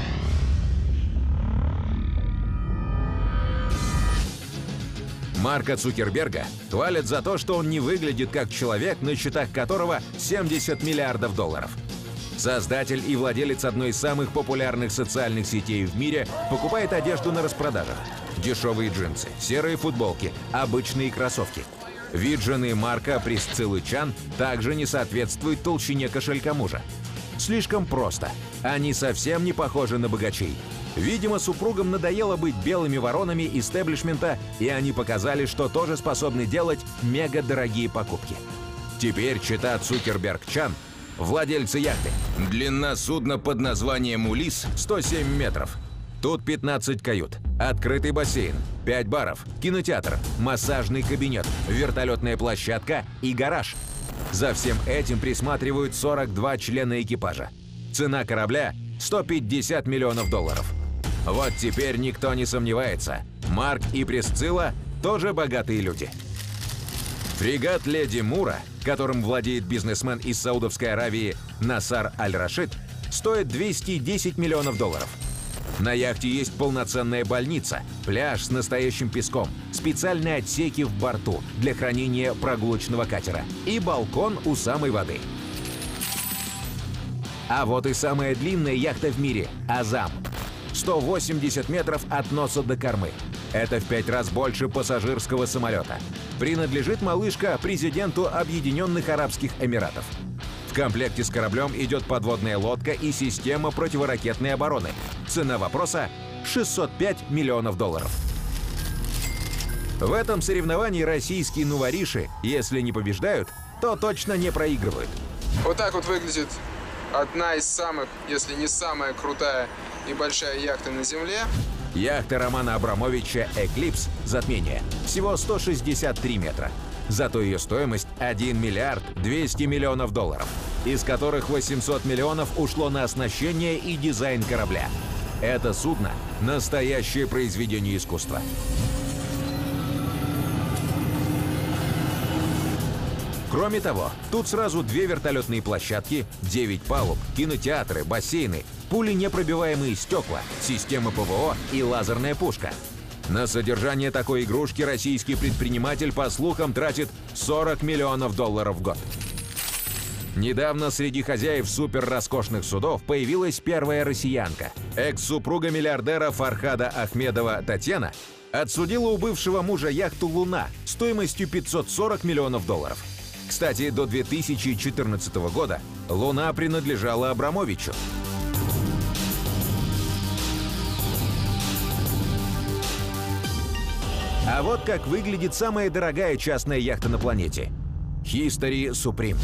Марка Цукерберга хвалят за то, что он не выглядит как человек, на счетах которого семьдесят миллиардов долларов. Создатель и владелец одной из самых популярных социальных сетей в мире покупает одежду на распродажах. Дешевые джинсы, серые футболки, обычные кроссовки. Вид жены Марка, Присциллы Чан, также не соответствует толщине кошелька мужа. Слишком просто. Они совсем не похожи на богачей. Видимо, супругам надоело быть белыми воронами истеблишмента, и они показали, что тоже способны делать мега-дорогие покупки. Теперь чета Цукерберг-Чан – владельцы яхты. Длина судна под названием «Улисс» – сто семь метров. Тут пятнадцать кают, открытый бассейн, пять баров, кинотеатр, массажный кабинет, вертолетная площадка и гараж. За всем этим присматривают сорок два члена экипажа. Цена корабля – сто пятьдесят миллионов долларов. Вот теперь никто не сомневается. Марк и Присцилла тоже богатые люди. Фрегат «Леди Мура», которым владеет бизнесмен из Саудовской Аравии Насар Аль-Рашид, стоит двести десять миллионов долларов. На яхте есть полноценная больница, пляж с настоящим песком, специальные отсеки в борту для хранения прогулочного катера и балкон у самой воды. А вот и самая длинная яхта в мире – «Азам». сто восемьдесят метров от носа до кормы. Это в пять раз больше пассажирского самолета. Принадлежит малышка президенту Объединенных Арабских Эмиратов. В комплекте с кораблем идет подводная лодка и система противоракетной обороны. Цена вопроса – шестьсот пять миллионов долларов. В этом соревновании российские новориши, если не побеждают, то точно не проигрывают. Вот так вот выглядит одна из самых, если не самая крутая и большая яхта на Земле. Яхта Романа Абрамовича «Эклипс» затмение всего сто шестьдесят три метра. Зато ее стоимость один миллиард двести миллионов долларов, из которых восемьсот миллионов ушло на оснащение и дизайн корабля. Это судно – настоящее произведение искусства. Кроме того, тут сразу две вертолетные площадки, девять палуб, кинотеатры, бассейны, пуленепробиваемые стекла, система ПВО и лазерная пушка. На содержание такой игрушки российский предприниматель, по слухам, тратит сорок миллионов долларов в год. Недавно среди хозяев суперроскошных судов появилась первая россиянка. Экс-супруга миллиардера Фархада Ахмедова Татьяна отсудила у бывшего мужа яхту «Луна» стоимостью пятьсот сорок миллионов долларов. Кстати, до две тысячи четырнадцатого года «Луна» принадлежала Абрамовичу. А вот как выглядит самая дорогая частная яхта на планете – History Supreme.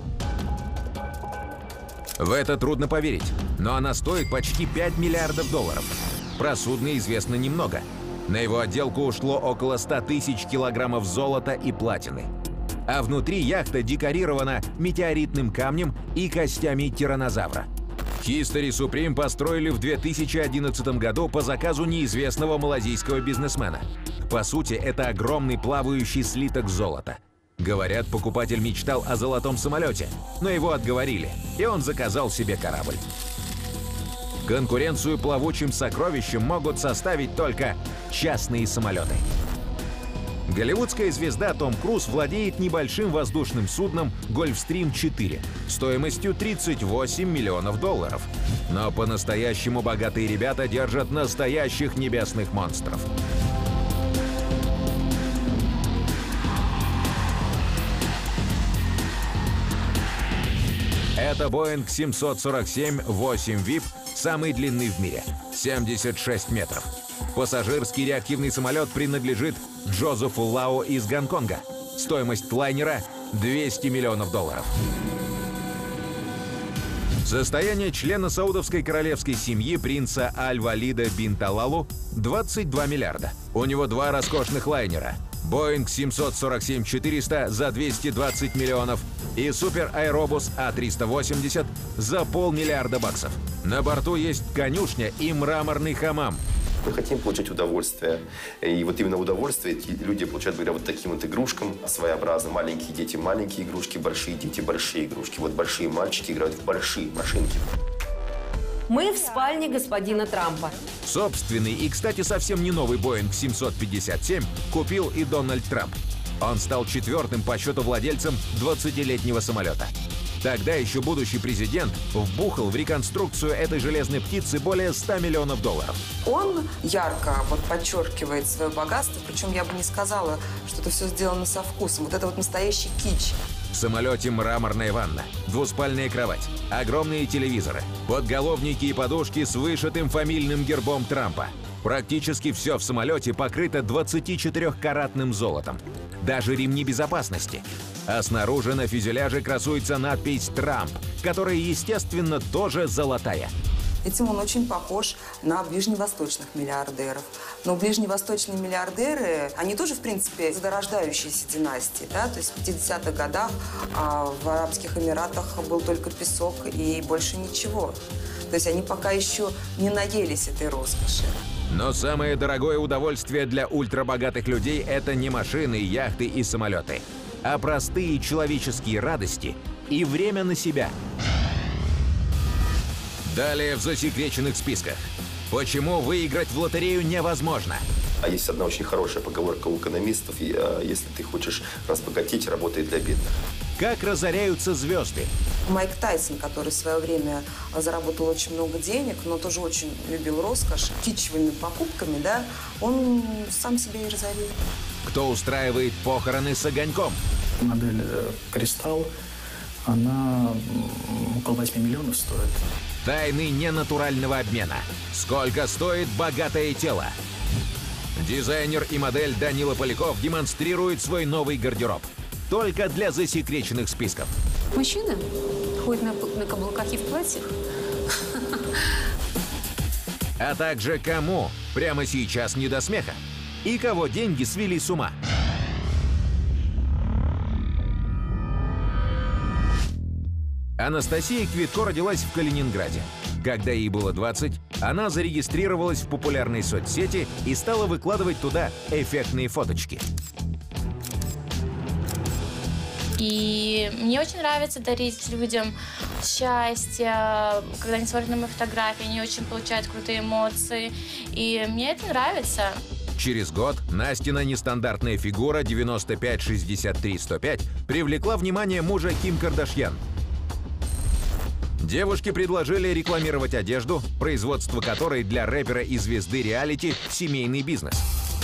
В это трудно поверить, но она стоит почти пять миллиардов долларов. Про судно известно немного. На его отделку ушло около ста тысяч килограммов золота и платины. А внутри яхта декорирована метеоритным камнем и костями тираннозавра. History Supreme построили в две тысячи одиннадцатом году по заказу неизвестного малазийского бизнесмена. По сути, это огромный плавающий слиток золота. Говорят, покупатель мечтал о золотом самолете, но его отговорили, и он заказал себе корабль. Конкуренцию плавучим сокровищам могут составить только частные самолеты. Голливудская звезда Том Круз владеет небольшим воздушным судном «Гольфстрим четыре» стоимостью тридцать восемь миллионов долларов. Но по-настоящему богатые ребята держат настоящих небесных монстров. Это Боинг семьсот сорок семь восемь вип, самый длинный в мире – семьдесят шесть метров. Пассажирский реактивный самолет принадлежит Джозефу Лао из Гонконга. Стоимость лайнера – двести миллионов долларов. Состояние члена саудовской королевской семьи принца Аль-Валида бин Талалу – двадцать два миллиарда. У него два роскошных лайнера – Боинг семьсот сорок семь четыреста за двести двадцать миллионов и Супер Аэробус А триста восемьдесят за полмиллиарда баксов. На борту есть конюшня и мраморный хамам. Мы хотим получать удовольствие. И вот именно удовольствие эти люди получают благодаря вот таким вот игрушкам. Своеобразно. Маленькие дети – маленькие игрушки, большие дети – большие игрушки. Вот большие мальчики играют в большие машинки. Мы в спальне господина Трампа. Собственный и, кстати, совсем не новый Боинг семьсот пятьдесят семь купил и Дональд Трамп. Он стал четвертым по счету владельцем двадцатилетнего самолета. Тогда еще будущий президент вбухал в реконструкцию этой железной птицы более ста миллионов долларов. Он ярко вот подчеркивает свое богатство, причем я бы не сказала, что это все сделано со вкусом. Вот это вот настоящий кич. В самолете мраморная ванна, двуспальная кровать, огромные телевизоры, подголовники и подушки с вышитым фамильным гербом Трампа. Практически все в самолете покрыто двадцатичетырёхкаратным золотом. Даже ремни безопасности. А снаружи на фюзеляже красуется надпись «Трамп», которая, естественно, тоже золотая. Этим он очень похож на ближневосточных миллиардеров. Но ближневосточные миллиардеры, они тоже, в принципе, зарождающиеся династии. Да? То есть в пятидесятых годах а, в Арабских Эмиратах был только песок и больше ничего. То есть они пока еще не наелись этой роскоши. Но самое дорогое удовольствие для ультрабогатых людей – это не машины, яхты и самолеты, а простые человеческие радости и время на себя. Далее в засекреченных списках. Почему выиграть в лотерею невозможно? А есть одна очень хорошая поговорка у экономистов: если ты хочешь разбогатеть, работай для бедных. Как разоряются звезды? Майк Тайсон, который в свое время заработал очень много денег, но тоже очень любил роскошь, кичевыми покупками, да, он сам себя и разорил. Кто устраивает похороны с огоньком? Модель «Кристалл», она около восьми миллионов стоит. Тайны ненатурального обмена. Сколько стоит богатое тело? Дизайнер и модель Данила Поляков демонстрирует свой новый гардероб. Только для засекреченных списков. Мужчины ходят на, на каблуках и в платьях. А также кому прямо сейчас не до смеха. И кого деньги свели с ума. Анастасия Квитко родилась в Калининграде. Когда ей было двадцать, она зарегистрировалась в популярной соцсети и стала выкладывать туда эффектные фоточки. И мне очень нравится дарить людям счастье, когда они смотрят на мои фотографии, они очень получают крутые эмоции, и мне это нравится. Через год Настина нестандартная фигура девяносто пять шестьдесят три сто пять привлекла внимание мужа Ким Кардашьян. Девушке предложили рекламировать одежду, производство которой для рэпера и звезды реалити – семейный бизнес.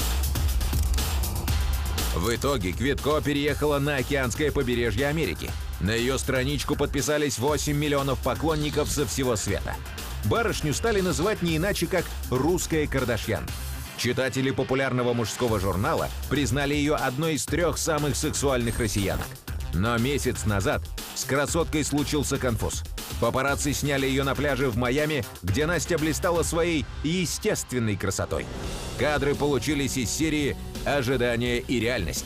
В итоге Квитко переехала на океанское побережье Америки. На ее страничку подписались восемь миллионов поклонников со всего света. Барышню стали называть не иначе, как «русская Кардашьян». Читатели популярного мужского журнала признали ее одной из трех самых сексуальных россиянок. Но месяц назад с красоткой случился конфуз. Папарацци сняли ее на пляже в Майами, где Настя блистала своей естественной красотой. Кадры получились из серии «Ожидание и реальность».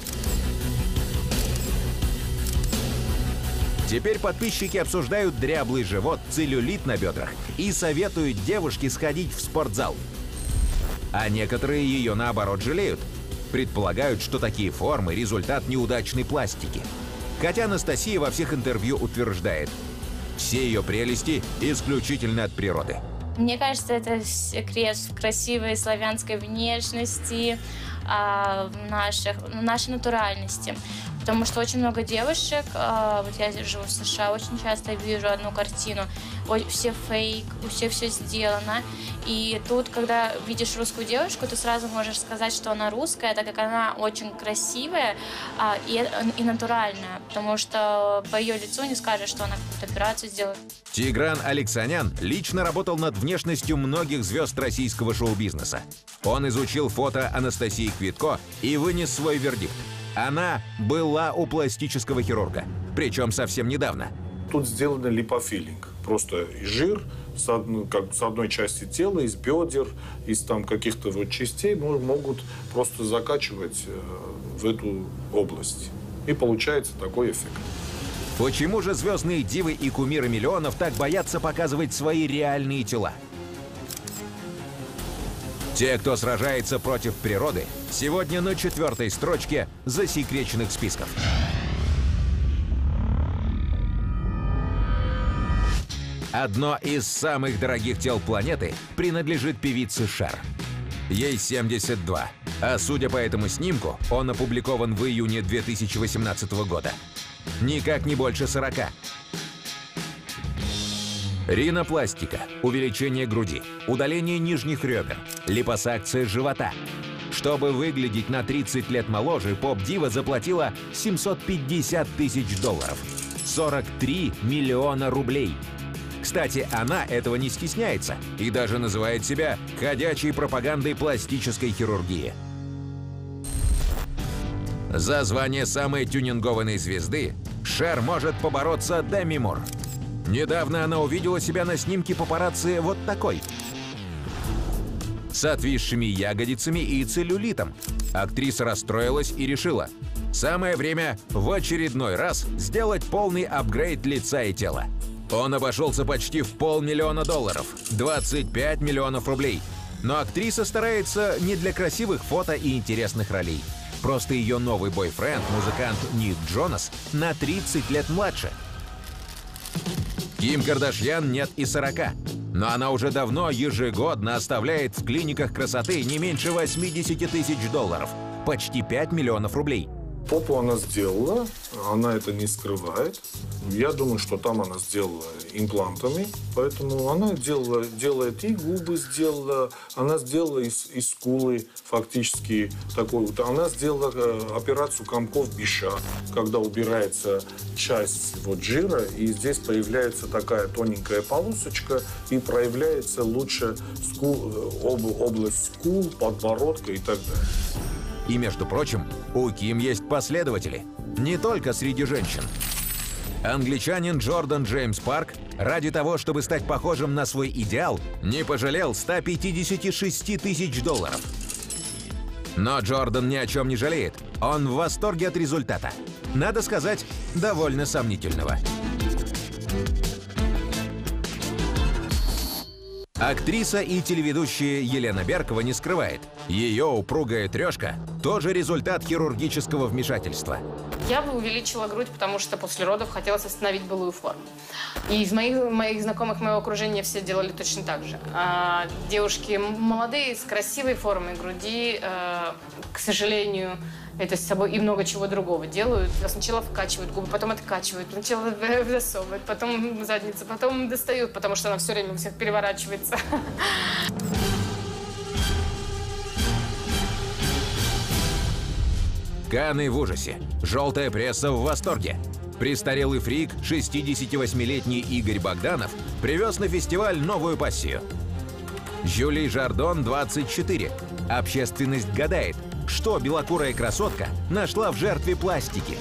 Теперь подписчики обсуждают дряблый живот, целлюлит на бедрах и советуют девушке сходить в спортзал. А некоторые ее, наоборот, жалеют. Предполагают, что такие формы – результат неудачной пластики. Хотя Анастасия во всех интервью утверждает – все ее прелести исключительно от природы. Мне кажется, это секрет в красивой славянской внешности, а, в, наших, в нашей натуральности. Потому что очень много девушек, а, вот я живу в США, очень часто вижу одну картину, все фейк, у всех все сделано. И тут, когда видишь русскую девушку, ты сразу можешь сказать, что она русская, так как она очень красивая а, и, и натуральная, потому что по ее лицу не скажешь, что она какую-то операцию сделала. Тигран Алексанян лично работал над внешностью многих звезд российского шоу-бизнеса. Он изучил фото Анастасии Квитко и вынес свой вердикт. Она была у пластического хирурга, причем совсем недавно. Тут сделан липофилинг. Просто жир с одной, как, с одной части тела, из бедер, из там каких-то вот частей могут просто закачивать э, в эту область. И получается такой эффект. Почему же звездные дивы и кумиры миллионов так боятся показывать свои реальные тела? Те, кто сражается против природы, сегодня на четвертой строчке засекреченных списков. Одно из самых дорогих тел планеты принадлежит певице Шер. Ей семьдесят два, а судя по этому снимку, он опубликован в июне две тысячи восемнадцатого года. Никак не больше сорока. Ринопластика, увеличение груди, удаление нижних ребер, липосакция живота. Чтобы выглядеть на тридцать лет моложе, поп-дива заплатила семьсот пятьдесят тысяч долларов. сорок три миллиона рублей. Кстати, она этого не стесняется и даже называет себя ходячей пропагандой пластической хирургии. За звание самой тюнингованной звезды Шер может побороться Деми Мур. Недавно она увидела себя на снимке папарацци вот такой. С отвисшими ягодицами и целлюлитом. Актриса расстроилась и решила: самое время в очередной раз сделать полный апгрейд лица и тела. Он обошелся почти в полмиллиона долларов, двадцать пять миллионов рублей. Но актриса старается не для красивых фото и интересных ролей. Просто ее новый бойфренд, музыкант Ник Джонас, на тридцать лет младше. Ким Кардашьян нет и сорока, но она уже давно ежегодно оставляет в клиниках красоты не меньше восьмидесяти тысяч долларов, почти пять миллионов рублей. Попу она сделала, она это не скрывает. Я думаю, что там она сделала имплантами, поэтому она делала, делает и губы сделала, она сделала и, и скулы фактически такой вот. Она сделала э, операцию комков Биша, когда убирается часть вот жира, и здесь появляется такая тоненькая полосочка, и проявляется лучше скул, об, область скул, подбородка и так далее. И, между прочим, у Ким есть последователи, не только среди женщин. Англичанин Джордан Джеймс Парк ради того, чтобы стать похожим на свой идеал, не пожалел ста пятидесяти шести тысяч долларов. Но Джордан ни о чем не жалеет, он в восторге от результата. Надо сказать, довольно сомнительного. Актриса и телеведущая Елена Беркова не скрывает, ее упругая трешка – тоже результат хирургического вмешательства. Я бы увеличила грудь, потому что после родов хотелось восстановить былую форму. И из моих, моих знакомых, моего окружения все делали точно так же. А, девушки молодые, с красивой формой груди, а, к сожалению, это с собой и много чего другого делают. Сначала вкачивают губы, потом откачивают, сначала засовывают, потом задницу, потом достают, потому что она все время у всех переворачивается. Канны в ужасе. Желтая пресса в восторге. Престарелый фрик, шестидесятивосьмилетний Игорь Богданов, привез на фестиваль новую пассию. Жюли Жардон, двадцать четыре. Общественность гадает, что белокурая красотка нашла в жертве пластики.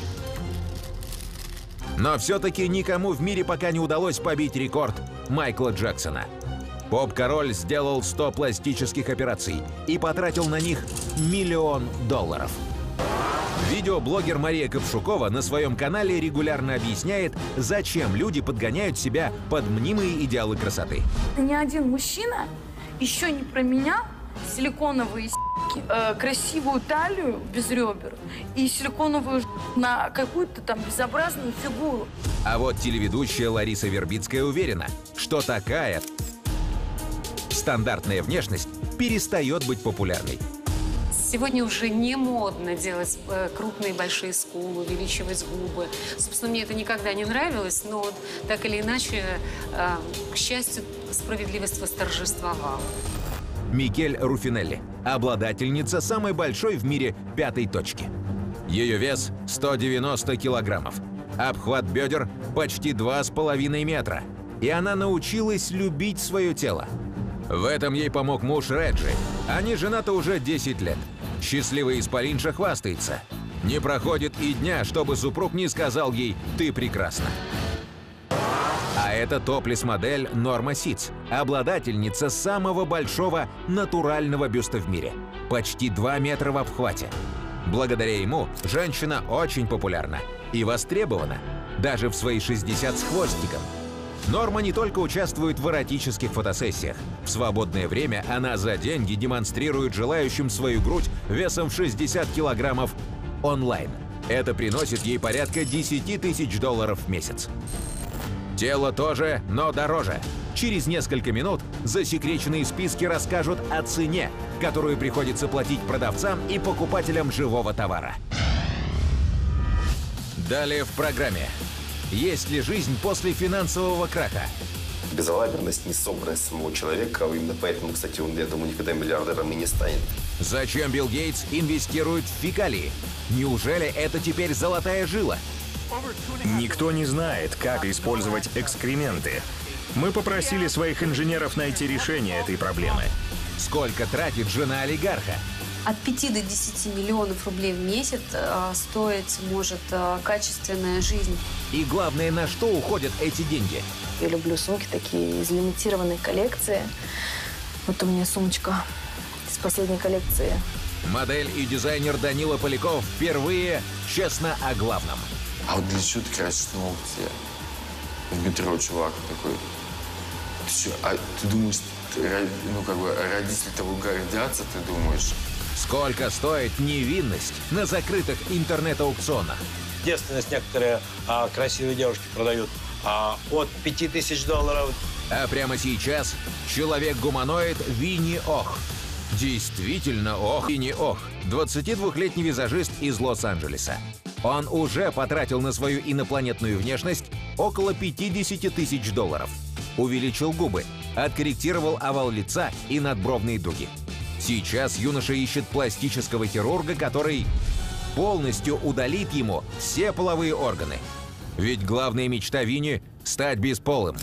Но все-таки никому в мире пока не удалось побить рекорд Майкла Джексона. Поп-король сделал сто пластических операций и потратил на них миллион долларов. Видеоблогер Мария Ковшукова на своем канале регулярно объясняет, зачем люди подгоняют себя под мнимые идеалы красоты. Ни один мужчина еще не променял силиконовые с***ки, э, красивую талию без ребер и силиконовую на какую-то там безобразную фигуру. А вот телеведущая Лариса Вербицкая уверена, что такая стандартная внешность перестает быть популярной. Сегодня уже не модно делать э, крупные большие скулы, увеличивать губы. Собственно, мне это никогда не нравилось, но вот, так или иначе, э, к счастью, справедливость восторжествовала. Микель Руфинелли – обладательница самой большой в мире пятой точки. Ее вес – сто девяносто килограммов, обхват бедер – почти два с половиной метра. И она научилась любить свое тело. В этом ей помог муж Реджи. Они женаты уже десять лет. Счастливая исполинша хвастается. Не проходит и дня, чтобы супруг не сказал ей «ты прекрасна». А это топлес-модель Норма Ситц, обладательница самого большого натурального бюста в мире. Почти два метра в обхвате. Благодаря ему женщина очень популярна и востребована, даже в свои шестьдесят с хвостиком. Норма не только участвует в эротических фотосессиях. В свободное время она за деньги демонстрирует желающим свою грудь весом в шестьдесят килограммов онлайн. Это приносит ей порядка десять тысяч долларов в месяц. Тело тоже, но дороже. Через несколько минут засекреченные списки расскажут о цене, которую приходится платить продавцам и покупателям живого товара. Далее в программе. Есть ли жизнь после финансового краха? Безалаберность, несобранность самого человека, именно поэтому, кстати, он, я думаю, никогда миллиардером и не станет. Зачем Билл Гейтс инвестирует в фекалии? Неужели это теперь золотая жила? Никто не знает, как использовать экскременты. Мы попросили своих инженеров найти решение этой проблемы. Сколько тратит жена олигарха? От пяти до десяти миллионов рублей в месяц э, стоить может э, качественная жизнь. И главное, на что уходят эти деньги? Я люблю сумки такие из лимитированной коллекции. Вот у меня сумочка из последней коллекции. Модель и дизайнер Данила Поляков впервые честно о главном. А вот для чего ты красишь ногти? В метро чувак такой. Ты что, а ты думаешь, ну как бы родители того гордятся, ты думаешь? Сколько стоит невинность на закрытых интернет-аукционах? Девственность некоторые а, красивые девушки продают а, от пяти тысяч долларов. А прямо сейчас человек-гуманоид Винни Ох. Действительно Ох. Винни Ох – двадцатидвухлетний визажист из Лос-Анджелеса. Он уже потратил на свою инопланетную внешность около пятидесяти тысяч долларов. Увеличил губы, откорректировал овал лица и надбровные дуги. Сейчас юноша ищет пластического хирурга, который полностью удалит ему все половые органы. Ведь главная мечта Винни – стать бесполым.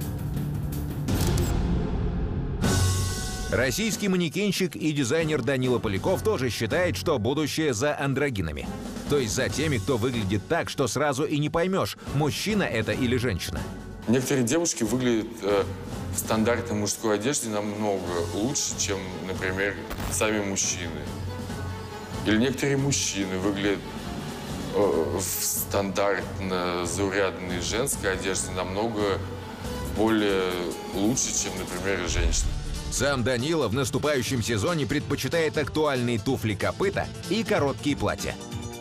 Российский манекенщик и дизайнер Данила Поляков тоже считает, что будущее за андрогинами. То есть за теми, кто выглядит так, что сразу и не поймешь, мужчина это или женщина. Некоторые девушки выглядят э, в стандартной мужской одежде намного лучше, чем, например, сами мужчины. Или некоторые мужчины выглядят э, в стандартно заурядной женской одежде намного более лучше, чем, например, женщины. Сам Данила в наступающем сезоне предпочитает актуальные туфли-копыта и короткие платья.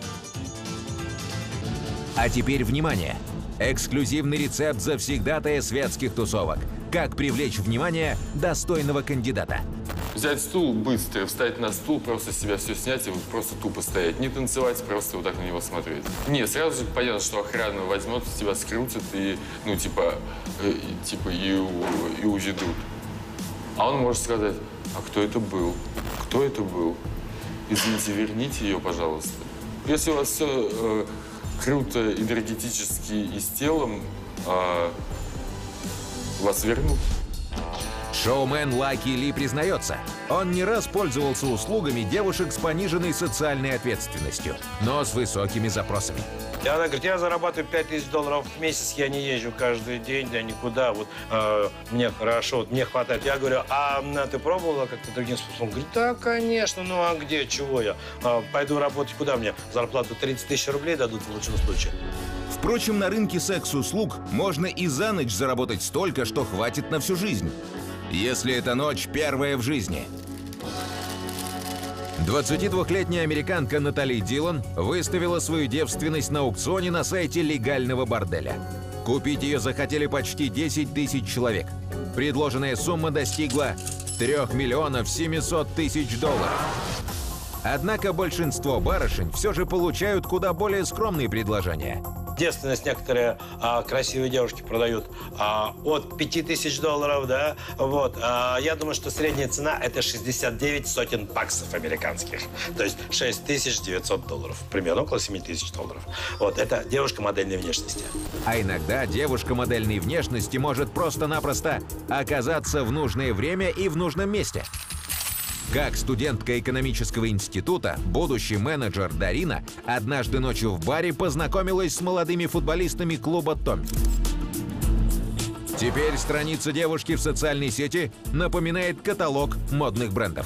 А теперь внимание! Эксклюзивный рецепт завсегдатая светских тусовок. Как привлечь внимание достойного кандидата. Взять стул быстро, встать на стул, просто с себя все снять и вот просто тупо стоять. Не танцевать, просто вот так на него смотреть. Нет, сразу же понятно, что охрана возьмет, тебя скрутит и, ну, типа, э, типа и, и уведут. А он может сказать, а кто это был? Кто это был? Извините, верните ее, пожалуйста. Если у вас все э, круто энергетически и с телом, э, вас вернут. Шоумен Лаки Ли признается, он не раз пользовался услугами девушек с пониженной социальной ответственностью, но с высокими запросами. И она говорит, я зарабатываю пять тысяч долларов в месяц, я не езжу каждый день, я никуда, вот э, мне хорошо, вот, мне хватает. Я говорю, а ты пробовала как-то другим способом? Он говорит, да, конечно, ну а где, чего я? Э, пойду работать, куда мне? Зарплату тридцать тысяч рублей дадут в лучшем случае. Впрочем, на рынке секс-услуг можно и за ночь заработать столько, что хватит на всю жизнь. Если эта ночь первая в жизни. двадцатидвухлетняя американка Натали Дилан выставила свою девственность на аукционе на сайте легального борделя. Купить ее захотели почти десять тысяч человек. Предложенная сумма достигла трёх миллионов семисот тысяч долларов. Однако большинство барышень все же получают куда более скромные предложения. Девственность некоторые а, красивые девушки продают а, от пяти тысяч долларов, да, вот. А, я думаю, что средняя цена – это шестьдесят девять сотен баксов американских, то есть шесть тысяч девятьсот долларов, примерно около семи тысяч долларов. Вот, это девушка модельной внешности. А иногда девушка модельной внешности может просто-напросто оказаться в нужное время и в нужном месте. Как студентка экономического института, будущий менеджер Дарина однажды ночью в баре познакомилась с молодыми футболистами клуба «Томми». Теперь страница девушки в социальной сети напоминает каталог модных брендов.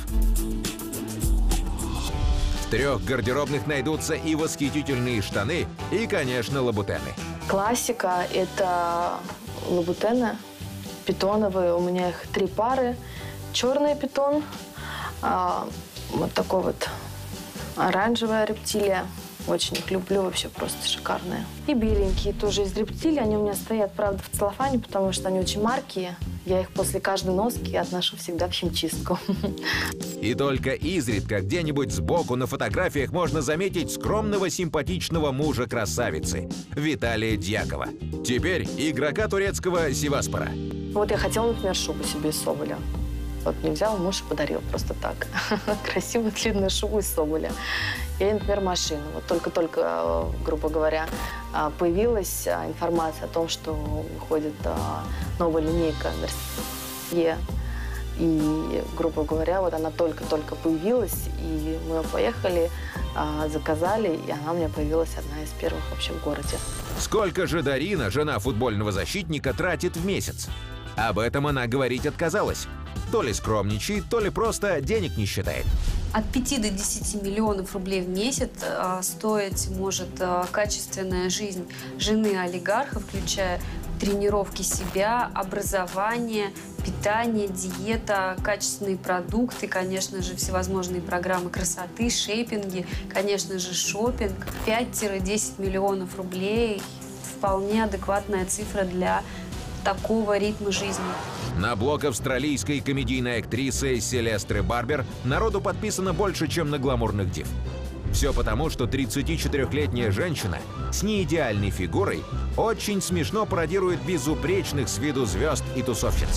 В трех гардеробных найдутся и восхитительные штаны, и, конечно, лабутены. Классика – это лабутены, питоновые. У меня их три пары. Черный питон. А, вот такой вот оранжевая рептилия. Очень их люблю, вообще просто шикарные. И беленькие тоже из рептилии. Они у меня стоят, правда, в целлофане, потому что они очень маркие. Я их после каждой носки отношу всегда в химчистку. И только изредка где-нибудь сбоку на фотографиях можно заметить скромного симпатичного мужа красавицы Виталия Дьякова. Теперь игрока турецкого Сиваспора. Вот я хотела, например, шубу себе из соболя. Вот мне взял муж и подарил просто так. Красивую длинную шубу из соболя. И, например, машину. Вот только-только, грубо говоря, появилась информация о том, что выходит новая линейка Mercedes. И, грубо говоря, вот она только-только появилась, и мы поехали, заказали, и она у меня появилась одна из первых вообще в городе. Сколько же Дарина, жена футбольного защитника, тратит в месяц? Об этом она говорить отказалась. То ли скромничает, то ли просто денег не считает. От пяти до десяти миллионов рублей в месяц э, стоить может э, качественная жизнь жены олигарха, включая тренировки себя, образование, питание, диета, качественные продукты, конечно же, всевозможные программы красоты, шейпинги, конечно же, шопинг. пять-десять миллионов рублей – вполне адекватная цифра для такого ритма жизни. На блог австралийской комедийной актрисы Селестры Барбер народу подписано больше, чем на гламурных див. Все потому, что тридцатичетырёхлетняя женщина с неидеальной фигурой очень смешно пародирует безупречных с виду звезд и тусовщиц.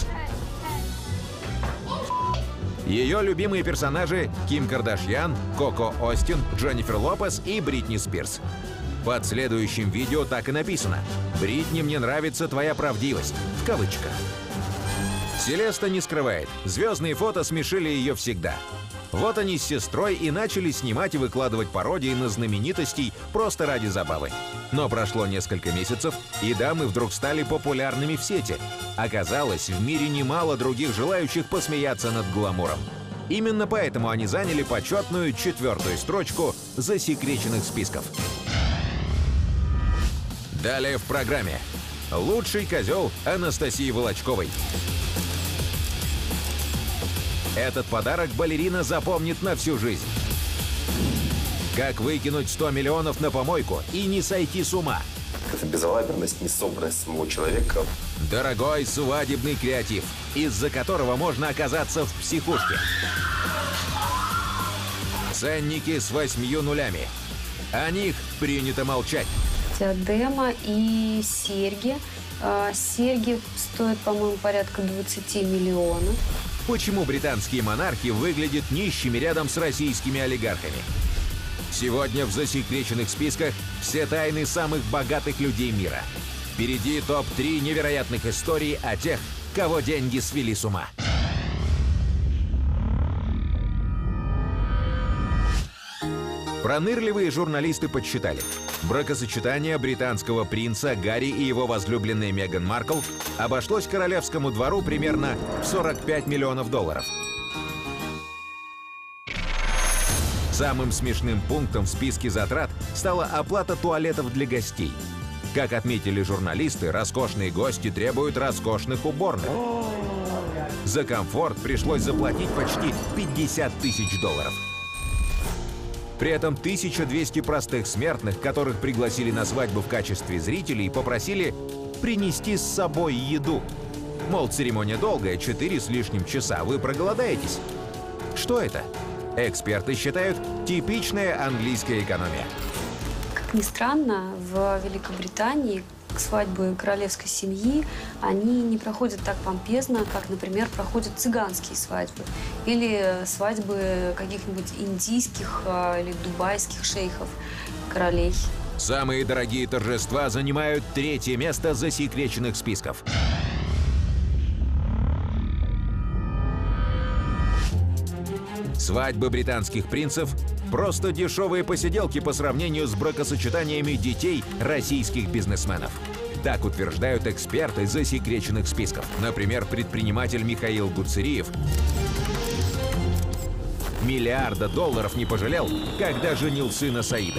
Ее любимые персонажи – Ким Кардашьян, Коко Остин, Дженнифер Лопес и Бритни Спирс. Под следующим видео так и написано: «Бритни, мне нравится твоя правдивость», в кавычках. Селеста не скрывает, звездные фото смешили ее всегда. Вот они с сестрой и начали снимать и выкладывать пародии на знаменитостей просто ради забавы. Но прошло несколько месяцев, и дамы вдруг стали популярными в сети. Оказалось, в мире немало других желающих посмеяться над гламуром. Именно поэтому они заняли почетную четвертую строчку засекреченных списков. Далее в программе. Лучший козел Анастасии Волочковой. Этот подарок балерина запомнит на всю жизнь. Как выкинуть сто миллионов на помойку и не сойти с ума. Это безалаберность, несобранность самого человека. Дорогой свадебный креатив, из-за которого можно оказаться в психушке. Ценники с восьмью нулями. О них принято молчать. Диадема и серьги. Серьги стоят, по-моему, порядка двадцати миллионов. Почему британские монархи выглядят нищими рядом с российскими олигархами? Сегодня в засекреченных списках все тайны самых богатых людей мира. Впереди топ три невероятных историй о тех, кого деньги свели с ума. Пронырливые журналисты подсчитали. Бракосочетание британского принца Гарри и его возлюбленной Меган Маркл обошлось королевскому двору примерно в сорок пять миллионов долларов. Самым смешным пунктом в списке затрат стала оплата туалетов для гостей. Как отметили журналисты, роскошные гости требуют роскошных уборных. За комфорт пришлось заплатить почти пятьдесят тысяч долларов. При этом тысяча двести простых смертных, которых пригласили на свадьбу в качестве зрителей, попросили принести с собой еду. Мол, церемония долгая, четыре с лишним часа, вы проголодаетесь. Что это? Эксперты считают, типичная английская экономия. Как ни странно, в Великобритании свадьбы королевской семьи, они не проходят так помпезно, как, например, проходят цыганские свадьбы или свадьбы каких-нибудь индийских или дубайских шейхов, королей. Самые дорогие торжества занимают третье место засекреченных списков. Свадьбы британских принцев – просто дешевые посиделки по сравнению с бракосочетаниями детей российских бизнесменов. Так утверждают эксперты засекреченных списков. Например, предприниматель Михаил Гуцериев миллиарда долларов не пожалел, когда женил сына Саида.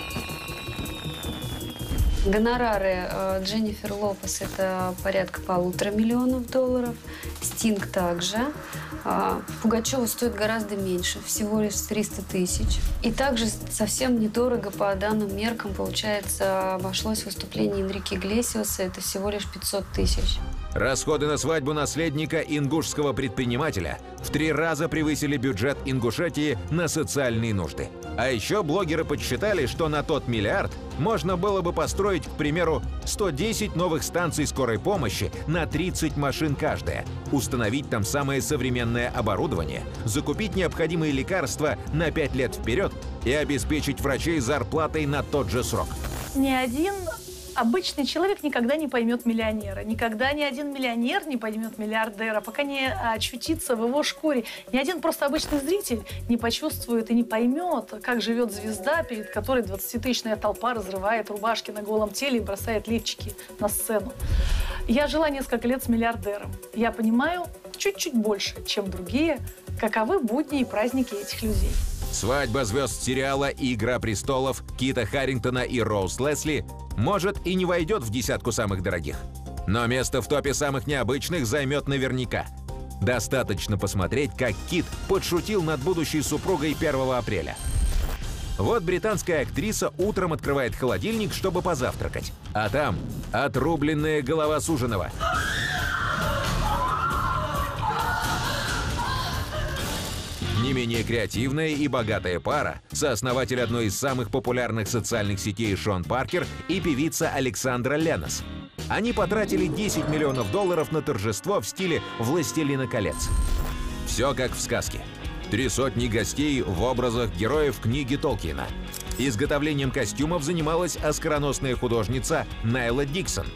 Гонорары э, Дженнифер Лопес – это порядка полутора миллионов долларов. Стинг также. Э, Пугачева стоит гораздо меньше, всего лишь триста тысяч. И также совсем недорого по данным меркам, получается, обошлось выступление Энрике Иглесиаса – это всего лишь пятьсот тысяч. Расходы на свадьбу наследника ингушского предпринимателя в три раза превысили бюджет Ингушетии на социальные нужды. А еще блогеры подсчитали, что на тот миллиард можно было бы построить, к примеру, сто десять новых станций скорой помощи на тридцать машин каждая, установить там самое современное оборудование, закупить необходимые лекарства на пять лет вперед и обеспечить врачей зарплатой на тот же срок. Ни один обычный человек никогда не поймет миллионера. Никогда ни один миллионер не поймет миллиардера, пока не очутится в его шкуре. Ни один просто обычный зритель не почувствует и не поймет, как живет звезда, перед которой двадцатитысячная толпа разрывает рубашки на голом теле и бросает лифчики на сцену. Я жила несколько лет с миллиардером. Я понимаю чуть-чуть больше, чем другие, каковы будни и праздники этих людей. Свадьба звезд сериала «Игра престолов» Кита Харингтона и Роуз Лесли может и не войдет в десятку самых дорогих. Но место в топе самых необычных займет наверняка. Достаточно посмотреть, как Кит подшутил над будущей супругой первого апреля. Вот британская актриса утром открывает холодильник, чтобы позавтракать. А там отрубленная голова суженого. Не менее креативная и богатая пара, сооснователь одной из самых популярных социальных сетей Шон Паркер и певица Александра Ленос. Они потратили десять миллионов долларов на торжество в стиле «Властелина колец». Все как в сказке. Три сотни гостей в образах героев книги Толкиена. Изготовлением костюмов занималась оскароносная художница Найла Диксон.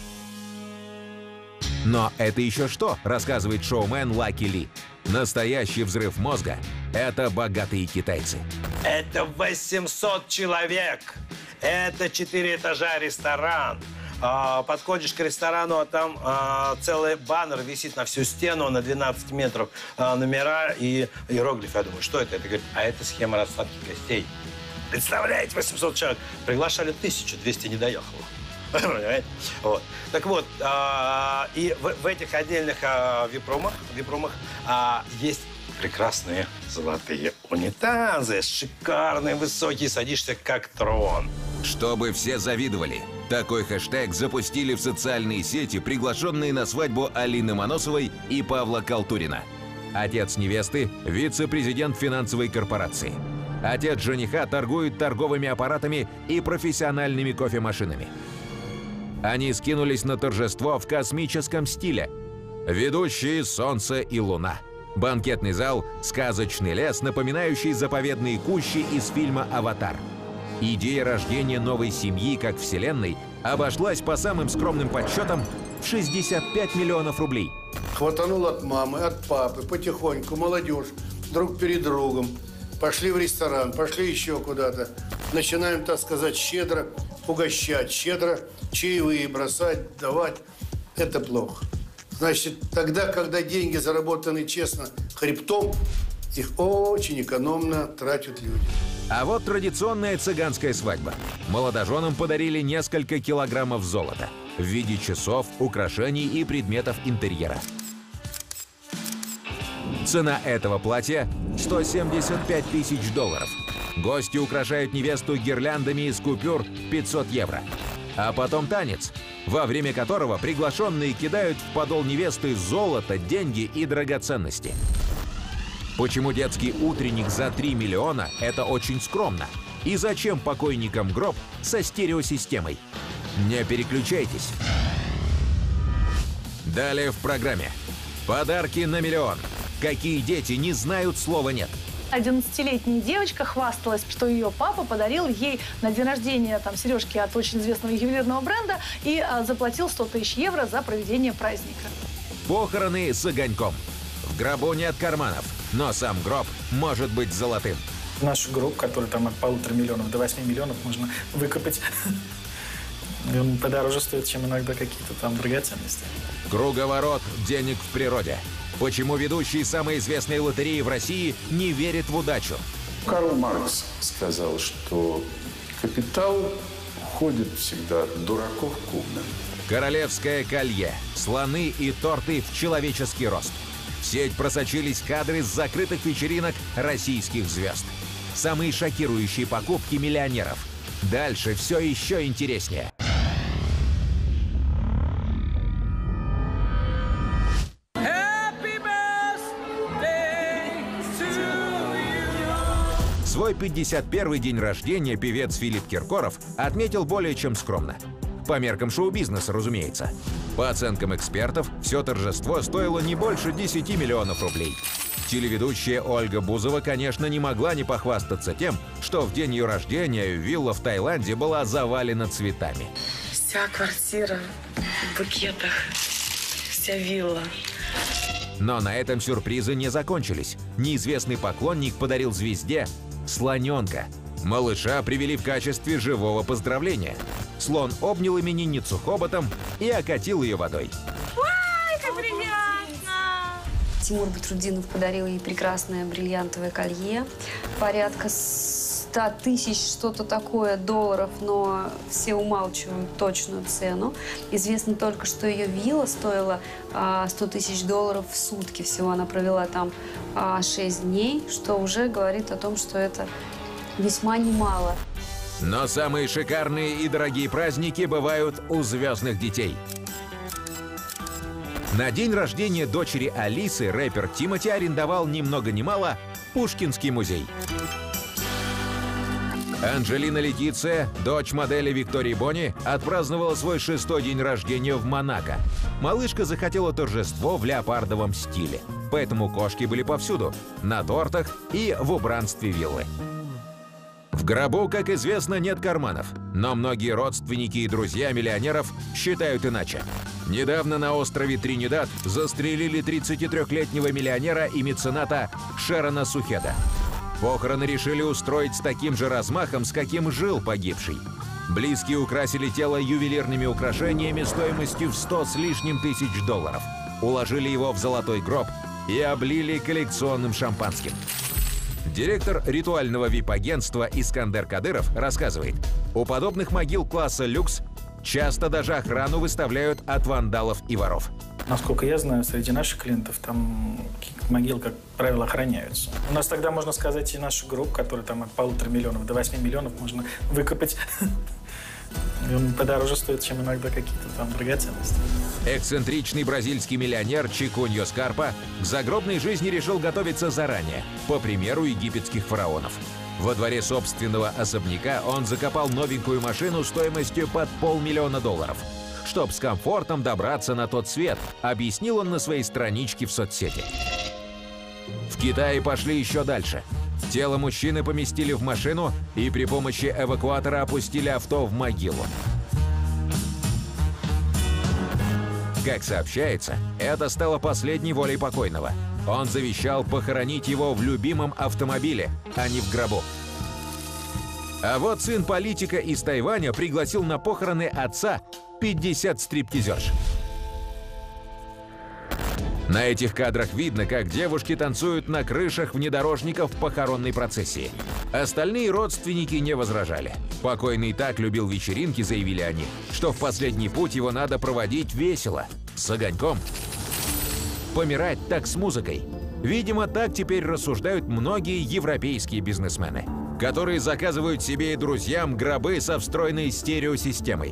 Но это еще что, рассказывает шоумен Лаки Ли. Настоящий взрыв мозга – это богатые китайцы. Это восемьсот человек. Это четыре этажа ресторан. А, подходишь к ресторану, а там а, целый баннер висит на всю стену, на двенадцать метров, а, номера и иероглифы. Я думаю, что это? Это говорит, а это схема рассадки гостей. Представляете, восемьсот человек. Приглашали тысячу, двести не доехало. Вот. Так вот, а, и в, в этих отдельных а, вип-румах, вип-румах а, есть прекрасные золотые унитазы, шикарные, высокие, садишься как трон. Чтобы все завидовали, такой хэштег запустили в социальные сети приглашенные на свадьбу Алины Маносовой и Павла Калтурина. Отец невесты – вице-президент финансовой корпорации. Отец жениха торгует торговыми аппаратами и профессиональными кофемашинами. Они скинулись на торжество в космическом стиле. Ведущие Солнце и Луна. Банкетный зал – сказочный лес, напоминающий заповедные кущи из фильма «Аватар». Идея рождения новой семьи как вселенной обошлась по самым скромным подсчетам в шестьдесят пять миллионов рублей. Хватанул от мамы, от папы, потихоньку, молодежь, друг перед другом. Пошли в ресторан, пошли еще куда-то. Начинаем, так сказать, щедро угощать, щедро чаевые бросать, давать. Это плохо. Значит, тогда, когда деньги заработаны честно хребтом, их очень экономно тратят люди. А вот традиционная цыганская свадьба. Молодоженам подарили несколько килограммов золота в виде часов, украшений и предметов интерьера. Цена этого платья – сто семьдесят пять тысяч долларов. Гости украшают невесту гирляндами из купюр пятьсот евро. А потом танец. во время которого приглашенные кидают в подол невесты золото, деньги и драгоценности. Почему детский утренник за три миллиона – это очень скромно? И зачем покойникам гроб со стереосистемой? Не переключайтесь. Далее в программе. Подарки на миллион. Какие дети не знают слова «нет»? одиннадцатилетняя девочка хвасталась, что ее папа подарил ей на день рождения там сережки от очень известного ювелирного бренда и а, заплатил сто тысяч евро за проведение праздника. Похороны с огоньком. В гробу нет карманов, но сам гроб может быть золотым. Наш гроб, который там от полутора миллионов до восьми миллионов, можно выкопать. И он подороже стоит, чем иногда какие-то там драгоценности. Круговорот денег в природе. Почему ведущий самой известной лотереи в России не верит в удачу? Карл Маркс сказал, что капитал уходит всегда от дураков к умным. Королевское колье, слоны и торты в человеческий рост. В сеть просочились кадры с закрытых вечеринок российских звезд. Самые шокирующие покупки миллионеров. Дальше все еще интереснее. Свой пятьдесят первый день рождения певец Филипп Киркоров отметил более чем скромно. По меркам шоу-бизнеса, разумеется. По оценкам экспертов, все торжество стоило не больше десяти миллионов рублей. Телеведущая Ольга Бузова, конечно, не могла не похвастаться тем, что в день ее рождения вилла в Таиланде была завалена цветами. Вся квартира в букетах, вся вилла. Но на этом сюрпризы не закончились. Неизвестный поклонник подарил звезде слоненка. Малыша привели в качестве живого поздравления. Слон обнял именинницу хоботом и окатил ее водой. Ой, как приятно! Тимур Батрутдинов подарил ей прекрасное бриллиантовое колье. Порядка ста тысяч, что-то такое, долларов, но все умалчивают точную цену. Известно только, что ее вилла стоила а, сто тысяч долларов в сутки. Всего она провела там а, шесть дней, что уже говорит о том, что это весьма немало. Но самые шикарные и дорогие праздники бывают у звездных детей. На день рождения дочери Алисы рэпер Тимати арендовал ни много ни мало Пушкинский музей. Анджелина Летиция, дочь модели Виктории Бонни, отпраздновала свой шестой день рождения в Монако. Малышка захотела торжество в леопардовом стиле, поэтому кошки были повсюду, на тортах и в убранстве виллы. В гробу, как известно, нет карманов, но многие родственники и друзья миллионеров считают иначе. Недавно на острове Тринидад застрелили тридцатитрёхлетнего миллионера и мецената Шерона Сухеда. Похороны решили устроить с таким же размахом, с каким жил погибший. Близкие украсили тело ювелирными украшениями стоимостью в сто с лишним тысяч долларов. Уложили его в золотой гроб и облили коллекционным шампанским. Директор ритуального вип-агентства Искандер Кадыров рассказывает, у подобных могил класса люкс часто даже охрану выставляют от вандалов и воров. Насколько я знаю, среди наших клиентов там могилы, как правило, охраняются. У нас тогда, можно сказать, и наш гроб, который там от полутора миллионов до восьми миллионов, можно выкопать. И он подороже стоит, чем иногда какие-то там драгоценности. Эксцентричный бразильский миллионер Чикуньо Скарпа к загробной жизни решил готовиться заранее, по примеру египетских фараонов. Во дворе собственного особняка он закопал новенькую машину стоимостью под полмиллиона долларов. Чтоб с комфортом добраться на тот свет, объяснил он на своей страничке в соцсети. В Китае пошли еще дальше. Тело мужчины поместили в машину и при помощи эвакуатора опустили авто в могилу. Как сообщается, это стало последней волей покойного. Он завещал похоронить его в любимом автомобиле, а не в гробу. А вот сын политика из Тайваня пригласил на похороны отца пятьдесят стриптизерш. На этих кадрах видно, как девушки танцуют на крышах внедорожников в похоронной процессии. Остальные родственники не возражали. Покойный так любил вечеринки, заявили они, что в последний путь его надо проводить весело, с огоньком. Помирать так с музыкой. Видимо, так теперь рассуждают многие европейские бизнесмены, которые заказывают себе и друзьям гробы со встроенной стереосистемой.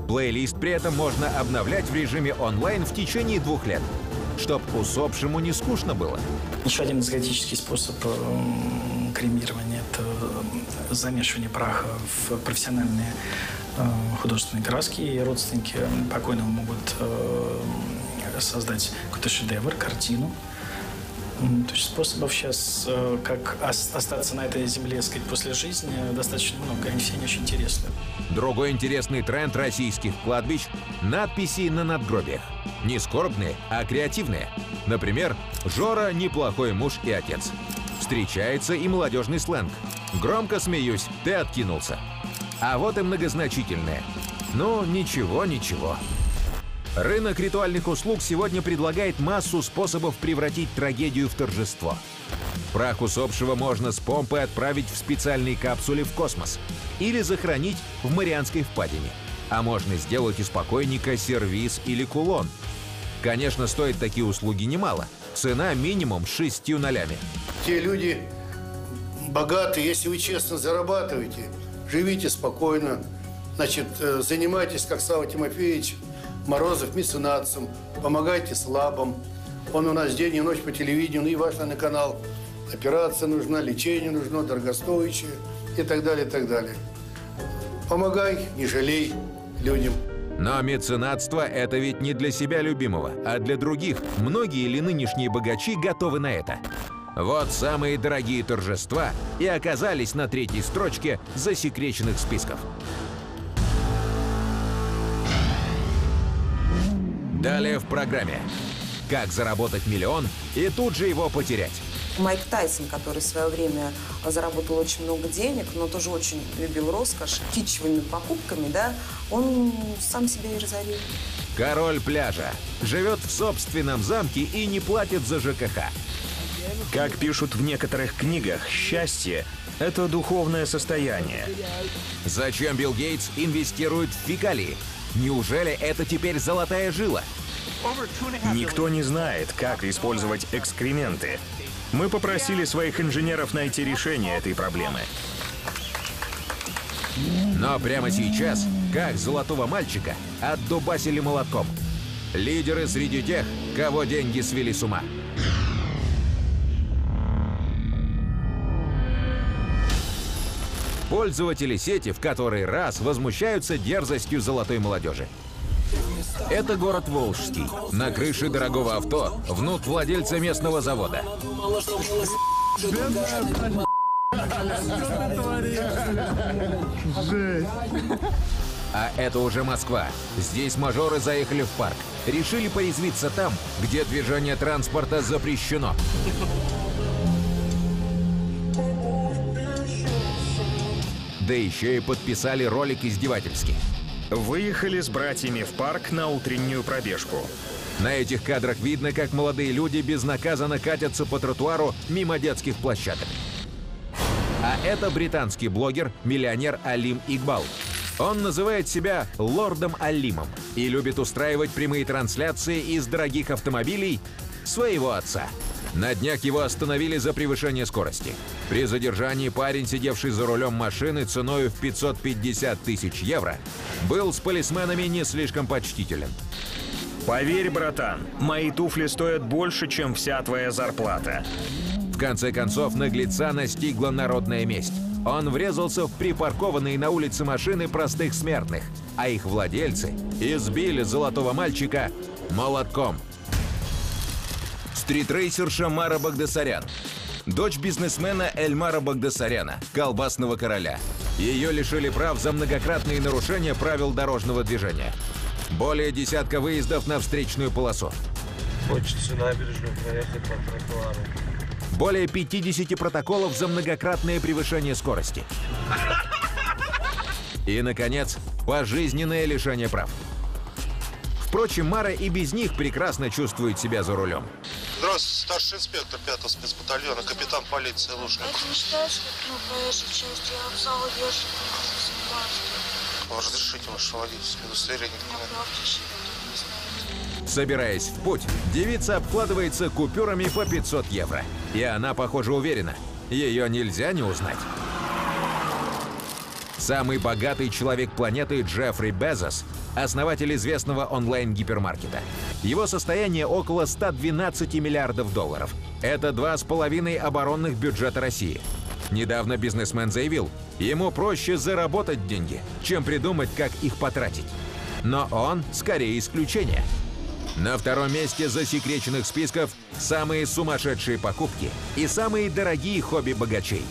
Плейлист при этом можно обновлять в режиме онлайн в течение двух лет, чтоб усопшему не скучно было. Еще один экзотический способ кремирования – это замешивание праха в профессиональные художественные краски. И родственники покойного могут создать какой-то шедевр, картину. То есть способов сейчас, как остаться на этой земле, сказать, после жизни, достаточно много. Они все не очень интересны. Другой интересный тренд российских кладбищ – надписи на надгробиях. Не скорбные, а креативные. Например, «Жора – неплохой муж и отец». Встречается и молодежный сленг. «Громко смеюсь, ты откинулся». А вот и многозначительное. Ну, ничего, ничего. Рынок ритуальных услуг сегодня предлагает массу способов превратить трагедию в торжество. Прах усопшего можно с помпой отправить в специальной капсуле в космос или захоронить в Марианской впадине. А можно сделать из покойника сервиз или кулон. Конечно, стоят такие услуги немало. Цена минимум шестью нолями. Те люди богатые, если вы честно зарабатываете, живите спокойно, значит, занимайтесь, как Савва Тимофеевич Морозов, меценатцем, помогайте слабым. Он у нас день и ночь по телевидению, и ваш на канал. Операция нужна, лечение нужно, дорогостоящее и так далее, и так далее. Помогай, не жалей людям. Но меценатство – это ведь не для себя любимого, а для других. Многие ли нынешние богачи готовы на это? Вот самые дорогие торжества и оказались на третьей строчке засекреченных списков. Далее в программе. Как заработать миллион и тут же его потерять. Майк Тайсон, который в свое время заработал очень много денег, но тоже очень любил роскошь, китчевыми покупками, да, он сам себя и разорил. Король пляжа. Живет в собственном замке и не платит за ЖКХ. Как пишут в некоторых книгах, счастье – это духовное состояние. Зачем Билл Гейтс инвестирует в фекалии? Неужели это теперь золотая жила? Никто не знает, как использовать экскременты. Мы попросили своих инженеров найти решение этой проблемы. Но прямо сейчас, как золотого мальчика, отдубасили молотком. Лидеры среди тех, кого деньги свели с ума. Пользователи сети в который раз возмущаются дерзостью золотой молодежи. Это город Волжский. На крыше дорогого авто внук владельца местного завода. А это уже Москва. Здесь мажоры заехали в парк. Решили порезвиться там, где движение транспорта запрещено. Да еще и подписали ролик издевательский. Выехали с братьями в парк на утреннюю пробежку. На этих кадрах видно, как молодые люди безнаказанно катятся по тротуару мимо детских площадок. А это британский блогер, миллионер Алим Игбал. Он называет себя лордом Алимом и любит устраивать прямые трансляции из дорогих автомобилей своего отца. На днях его остановили за превышение скорости. При задержании парень, сидевший за рулем машины ценой в пятьсот пятьдесят тысяч евро, был с полисменами не слишком почтителен. Поверь, братан, мои туфли стоят больше, чем вся твоя зарплата. В конце концов, наглеца настигла народная месть. Он врезался в припаркованные на улице машины простых смертных, а их владельцы избили золотого мальчика молотком. Стритрейсерша Мара Багдасарян. Дочь бизнесмена Эльмара Багдасаряна, колбасного короля. Ее лишили прав за многократные нарушения правил дорожного движения. Более десятка выездов на встречную полосу. Хочется набережную проехать по тротуару. Более пятидесяти протоколов за многократное превышение скорости. И, наконец, пожизненное лишение прав. Впрочем, Мара и без них прекрасно чувствует себя за рулем. Здравствуйте, старший инспектор пятого спецбатальона, капитан полиции Лушник. Это не считается, ну, проезжей части, я в зал езжу, разрешите ваше водительское удостоверение. Собираясь в путь, девица обкладывается купюрами по пятьсот евро. И она, похоже, уверена, ее нельзя не узнать. Самый богатый человек планеты Джеффри Безос основатель известного онлайн-гипермаркета. Его состояние около ста двенадцати миллиардов долларов. Это два с половиной оборонных бюджета России. Недавно бизнесмен заявил, ему проще заработать деньги, чем придумать, как их потратить. Но он скорее исключение. На втором месте засекреченных списков самые сумасшедшие покупки и самые дорогие хобби богачей.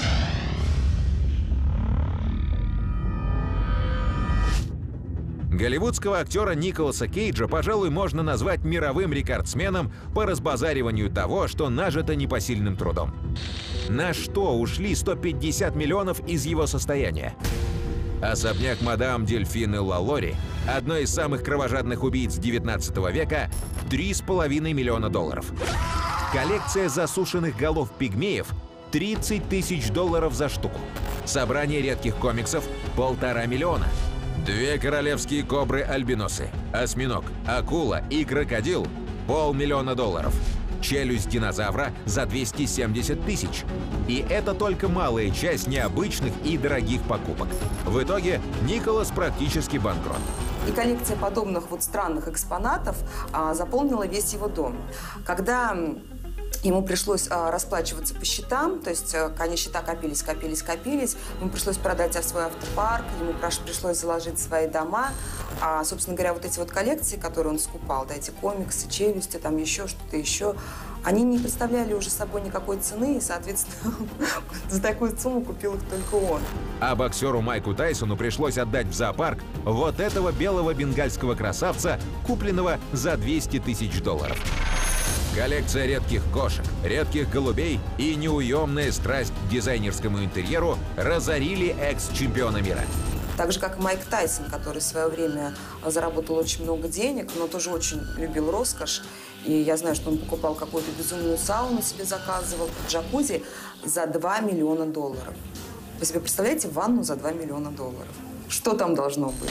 Голливудского актера Николаса Кейджа, пожалуй, можно назвать мировым рекордсменом по разбазариванию того, что нажито непосильным трудом. На что ушли сто пятьдесят миллионов из его состояния? Особняк мадам Дельфины Лалори, одной из самых кровожадных убийц девятнадцатого века, три с половиной миллиона долларов. Коллекция засушенных голов пигмеев – тридцать тысяч долларов за штуку. Собрание редких комиксов – полтора миллиона. Две королевские кобры-альбиносы, осьминог, акула и крокодил – полмиллиона долларов. Челюсть динозавра за двести семьдесят тысяч. И это только малая часть необычных и дорогих покупок. В итоге Николас практически банкрот. И коллекция подобных вот странных экспонатов а, заполнила весь его дом. Когда ему пришлось а, расплачиваться по счетам, то есть а, они счета копились, копились, копились, ему пришлось продать свой автопарк, ему пришлось заложить свои дома. А, собственно говоря, вот эти вот коллекции, которые он скупал, да, эти комиксы, челюсти, там еще что-то еще, они не представляли уже собой никакой цены, и, соответственно, за такую сумму купил их только он. А боксеру Майку Тайсону пришлось отдать в зоопарк вот этого белого бенгальского красавца, купленного за двести тысяч долларов. Коллекция редких кошек, редких голубей и неуемная страсть к дизайнерскому интерьеру разорили экс-чемпиона мира. Так же, как и Майк Тайсон, который в свое время заработал очень много денег, но тоже очень любил роскошь. И я знаю, что он покупал какую-то безумную сауну, себе заказывал, джакузи за два миллиона долларов. Вы себе представляете ванну за два миллиона долларов? Что там должно быть?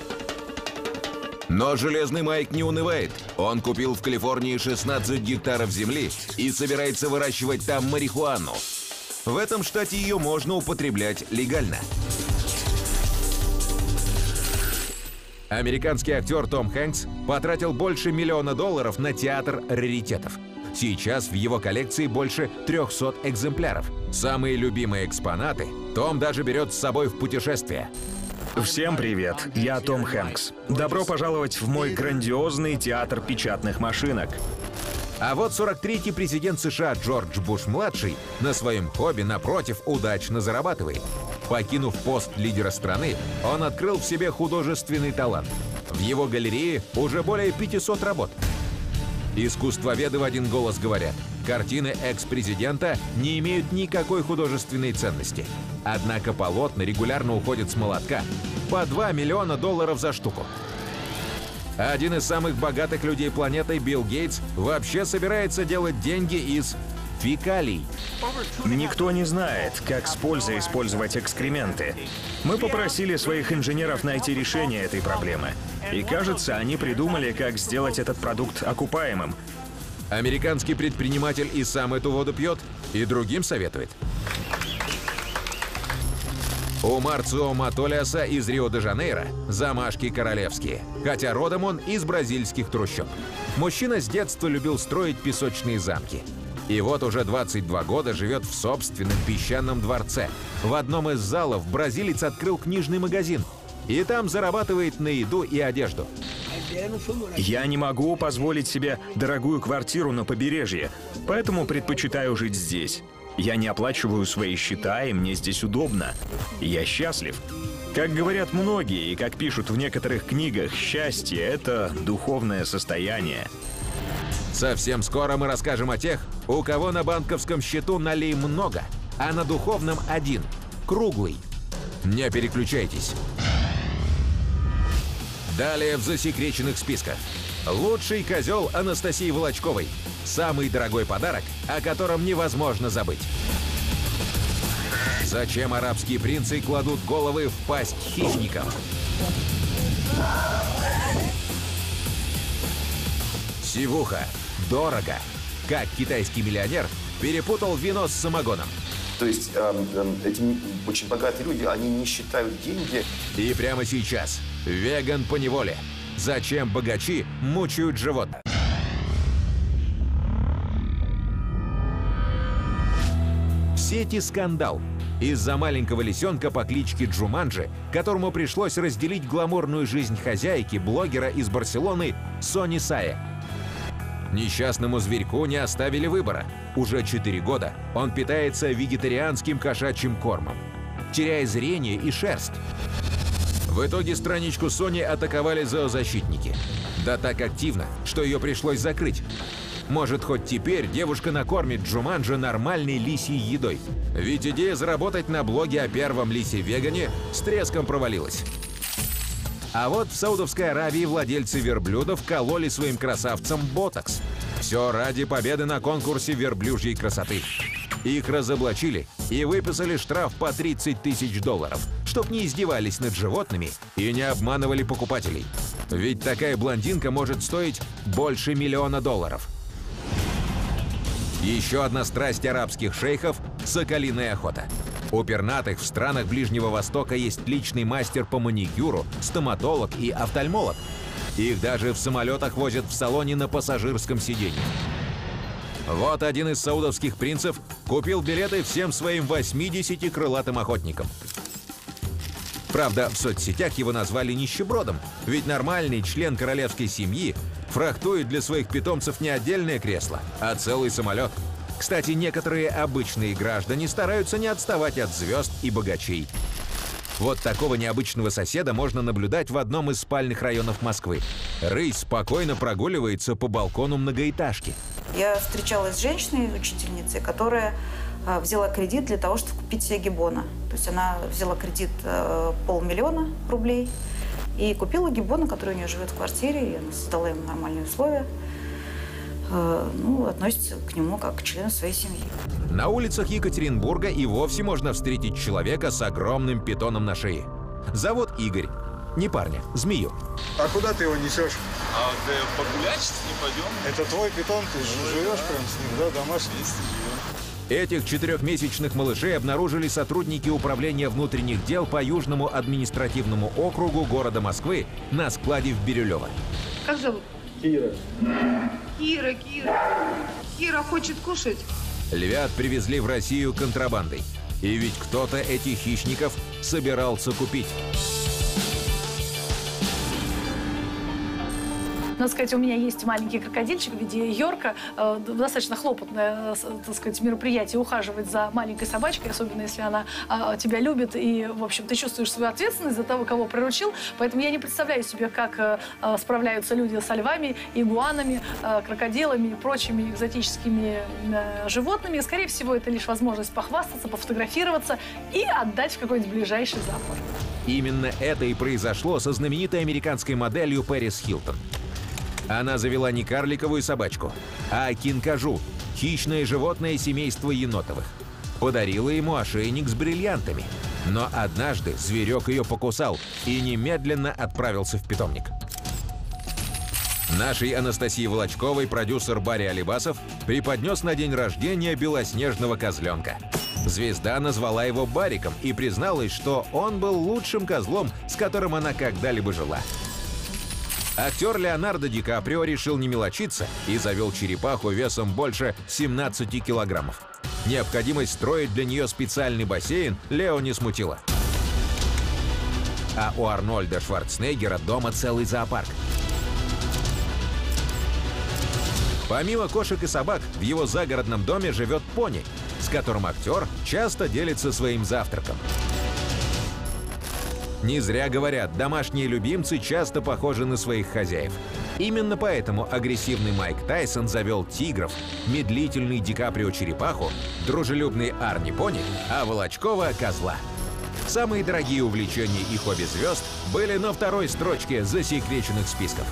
Но Железный Майк не унывает. Он купил в Калифорнии шестнадцать гектаров земли и собирается выращивать там марихуану. В этом штате ее можно употреблять легально. Американский актер Том Хэнкс потратил больше миллиона долларов на театр раритетов. Сейчас в его коллекции больше трехсот экземпляров. Самые любимые экспонаты Том даже берет с собой в путешествие. Всем привет, я Том Хэнкс. Добро пожаловать в мой грандиозный театр печатных машинок. А вот сорок третий президент США Джордж Буш-младший на своем хобби, напротив, удачно зарабатывает. Покинув пост лидера страны, он открыл в себе художественный талант. В его галерее уже более пятисот работ. Искусствоведы в один голос говорят, картины экс-президента не имеют никакой художественной ценности. Однако полотна регулярно уходят с молотка по два миллиона долларов за штуку. Один из самых богатых людей планеты, Билл Гейтс, вообще собирается делать деньги из фекалий. Никто не знает, как с пользой использовать экскременты. Мы попросили своих инженеров найти решение этой проблемы. И кажется, они придумали, как сделать этот продукт окупаемым. Американский предприниматель и сам эту воду пьет, и другим советует. У Марцио Матолиаса из Рио-де-Жанейро замашки королевские, хотя родом он из бразильских трущоб. Мужчина с детства любил строить песочные замки. И вот уже двадцать два года живет в собственном песчаном дворце. В одном из залов бразилец открыл книжный магазин. И там зарабатывает на еду и одежду. Я не могу позволить себе дорогую квартиру на побережье, поэтому предпочитаю жить здесь. Я не оплачиваю свои счета, и мне здесь удобно. Я счастлив. Как говорят многие, и как пишут в некоторых книгах, счастье — это духовное состояние. Совсем скоро мы расскажем о тех, у кого на банковском счету налей много, а на духовном один, круглый. Не переключайтесь. Далее в засекреченных списках. Лучший козел Анастасии Волочковой. Самый дорогой подарок, о котором невозможно забыть. Зачем арабские принцы кладут головы в пасть хищникам? Сивуха. Дорого. Как китайский миллионер перепутал вино с самогоном. То есть э, э, эти очень богатые люди, они не считают деньги. И прямо сейчас Веган поневоле. Зачем богачи мучают животных? В сети скандал. Из-за маленького лисенка по кличке Джуманджи, которому пришлось разделить гламурную жизнь хозяйки, блогера из Барселоны Сони Сае. Несчастному зверьку не оставили выбора. Уже четыре года он питается вегетарианским кошачьим кормом, теряя зрение и шерсть. В итоге страничку Сони атаковали зоозащитники. Да так активно, что ее пришлось закрыть. Может, хоть теперь девушка накормит Джуманджи нормальной лисьей едой. Ведь идея заработать на блоге о первом лисе-вегане с треском провалилась. А вот в Саудовской Аравии владельцы верблюдов кололи своим красавцам ботокс. Все ради победы на конкурсе верблюжьей красоты. Их разоблачили и выписали штраф по тридцать тысяч долларов, чтоб не издевались над животными и не обманывали покупателей. Ведь такая блондинка может стоить больше миллиона долларов. Еще одна страсть арабских шейхов – соколиная охота. У пернатых в странах Ближнего Востока есть личный мастер по маникюру, стоматолог и офтальмолог. Их даже в самолетах возят в салоне на пассажирском сиденье. Вот один из саудовских принцев купил билеты всем своим восьмидесяти крылатым охотникам. Правда, в соцсетях его назвали нищебродом, ведь нормальный член королевской семьи фрахтует для своих питомцев не отдельное кресло, а целый самолет. Кстати, некоторые обычные граждане стараются не отставать от звезд и богачей. Вот такого необычного соседа можно наблюдать в одном из спальных районов Москвы. Рысь спокойно прогуливается по балкону многоэтажки. Я встречалась с женщиной, учительницей, которая э, взяла кредит для того, чтобы купить себе гиббона. То есть она взяла кредит э, полмиллиона рублей и купила гиббона, который у нее живет в квартире, и она создала ему нормальные условия. Э, ну, относится к нему как к члену своей семьи. На улицах Екатеринбурга и вовсе можно встретить человека с огромным питоном на шее. Зовут Игорь. Не парня, змею. А куда ты его несешь? А да, погулять сейчас не пойдем. Это твой питон, ты ну, живешь да. прям с ним, да, домашний? Этих четырехмесячных малышей обнаружили сотрудники Управления внутренних дел по Южному административному округу города Москвы на складе в Бирюлево. Как зовут? Кира. Кира, Кира. Кира хочет кушать. Львят привезли в Россию контрабандой. И ведь кто-то этих хищников собирался купить. Надо сказать, у меня есть маленький крокодильчик в виде Йорка. Э, достаточно хлопотное, так сказать, мероприятие ухаживать за маленькой собачкой, особенно если она э, тебя любит. И, в общем, ты чувствуешь свою ответственность за того, кого приручил. Поэтому я не представляю себе, как э, справляются люди со львами, игуанами, э, крокодилами и прочими экзотическими э, животными. Скорее всего, это лишь возможность похвастаться, пофотографироваться и отдать в какой-нибудь ближайший зоопарк. Именно это и произошло со знаменитой американской моделью Пэрис Хилтон. Она завела не карликовую собачку, а кинкажу, хищное животное семейства енотовых. Подарила ему ошейник с бриллиантами. Но однажды зверек ее покусал и немедленно отправился в питомник. Нашей Анастасии Волочковой продюсер Барри Алибасов преподнес на день рождения белоснежного козленка. Звезда назвала его Бариком и призналась, что он был лучшим козлом, с которым она когда-либо жила. Актер Леонардо Ди Каприо решил не мелочиться и завел черепаху весом больше семнадцати килограммов. Необходимость строить для нее специальный бассейн Лео не смутила. А у Арнольда Шварценеггера дома целый зоопарк. Помимо кошек и собак, в его загородном доме живет пони, с которым актер часто делится своим завтраком. Не зря говорят, домашние любимцы часто похожи на своих хозяев. Именно поэтому агрессивный Майк Тайсон завел тигров, медлительный Ди Каприо черепаху, дружелюбный Арни пони, а Волочкова — козла. Самые дорогие увлечения и хобби звезд были на второй строчке засекреченных списков.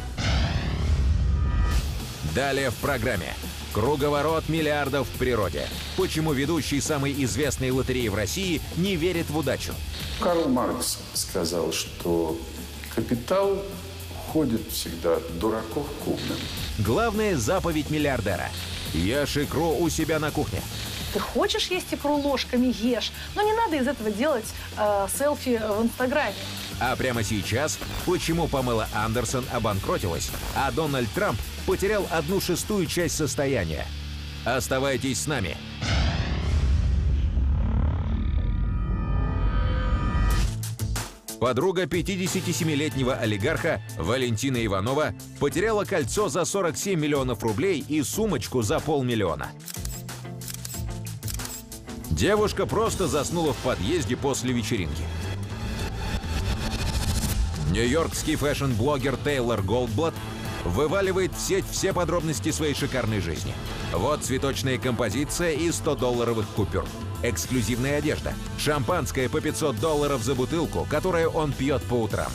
Далее в программе. Круговорот миллиардов в природе. Почему ведущий самой известной лотереи в России не верит в удачу? Карл Маркс сказал, что капитал уходит всегда от дураков к умным. Главная заповедь миллиардера. Ешь икру у себя на кухне. Ты хочешь есть икру ложками — ешь. Но не надо из этого делать э, селфи в Инстаграме. А прямо сейчас, почему Памела Андерсон обанкротилась, а Дональд Трамп потерял одну шестую часть состояния? Оставайтесь с нами. Подруга пятидесятисемилетнего олигарха Валентина Иванова потеряла кольцо за сорок семь миллионов рублей и сумочку за полмиллиона. Девушка просто заснула в подъезде после вечеринки. Нью-йоркский фэшн-блогер Тейлор Голдблат вываливает в сеть все подробности своей шикарной жизни. Вот цветочная композиция и сто-долларовых купюр. Эксклюзивная одежда, шампанское по пятьсот долларов за бутылку, которую он пьет по утрам.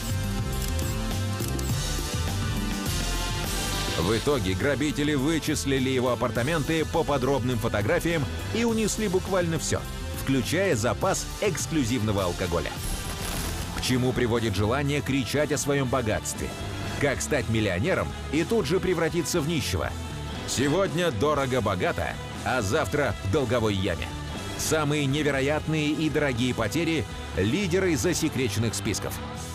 В итоге грабители вычислили его апартаменты по подробным фотографиям и унесли буквально все, включая запас эксклюзивного алкоголя. К чему приводит желание кричать о своем богатстве? Как стать миллионером и тут же превратиться в нищего? Сегодня дорого-богато, а завтра в долговой яме. Самые невероятные и дорогие потери – лидеры засекреченных списков.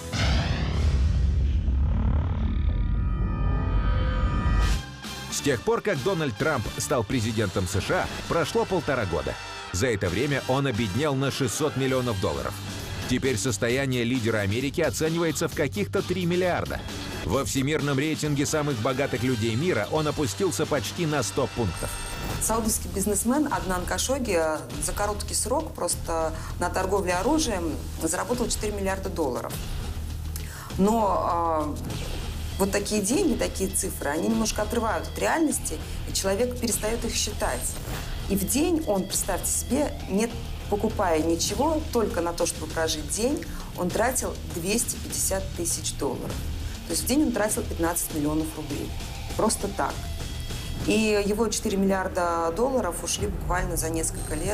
С тех пор, как Дональд Трамп стал президентом США, прошло полтора года. За это время он обеднел на шестьсот миллионов долларов. Теперь состояние лидера Америки оценивается в каких-то три миллиарда. Во всемирном рейтинге самых богатых людей мира он опустился почти на сто пунктов. Саудовский бизнесмен Аднан Кашоги за короткий срок просто на торговле оружием заработал четыре миллиарда долларов. Но э, вот такие деньги, такие цифры, они немножко отрывают от реальности, и человек перестает их считать. И в день он, представьте себе, не покупая ничего, только на то, чтобы прожить день, он тратил двести пятьдесят тысяч долларов. То есть в день он тратил пятнадцать миллионов рублей. Просто так. И его четыре миллиарда долларов ушли буквально за несколько лет.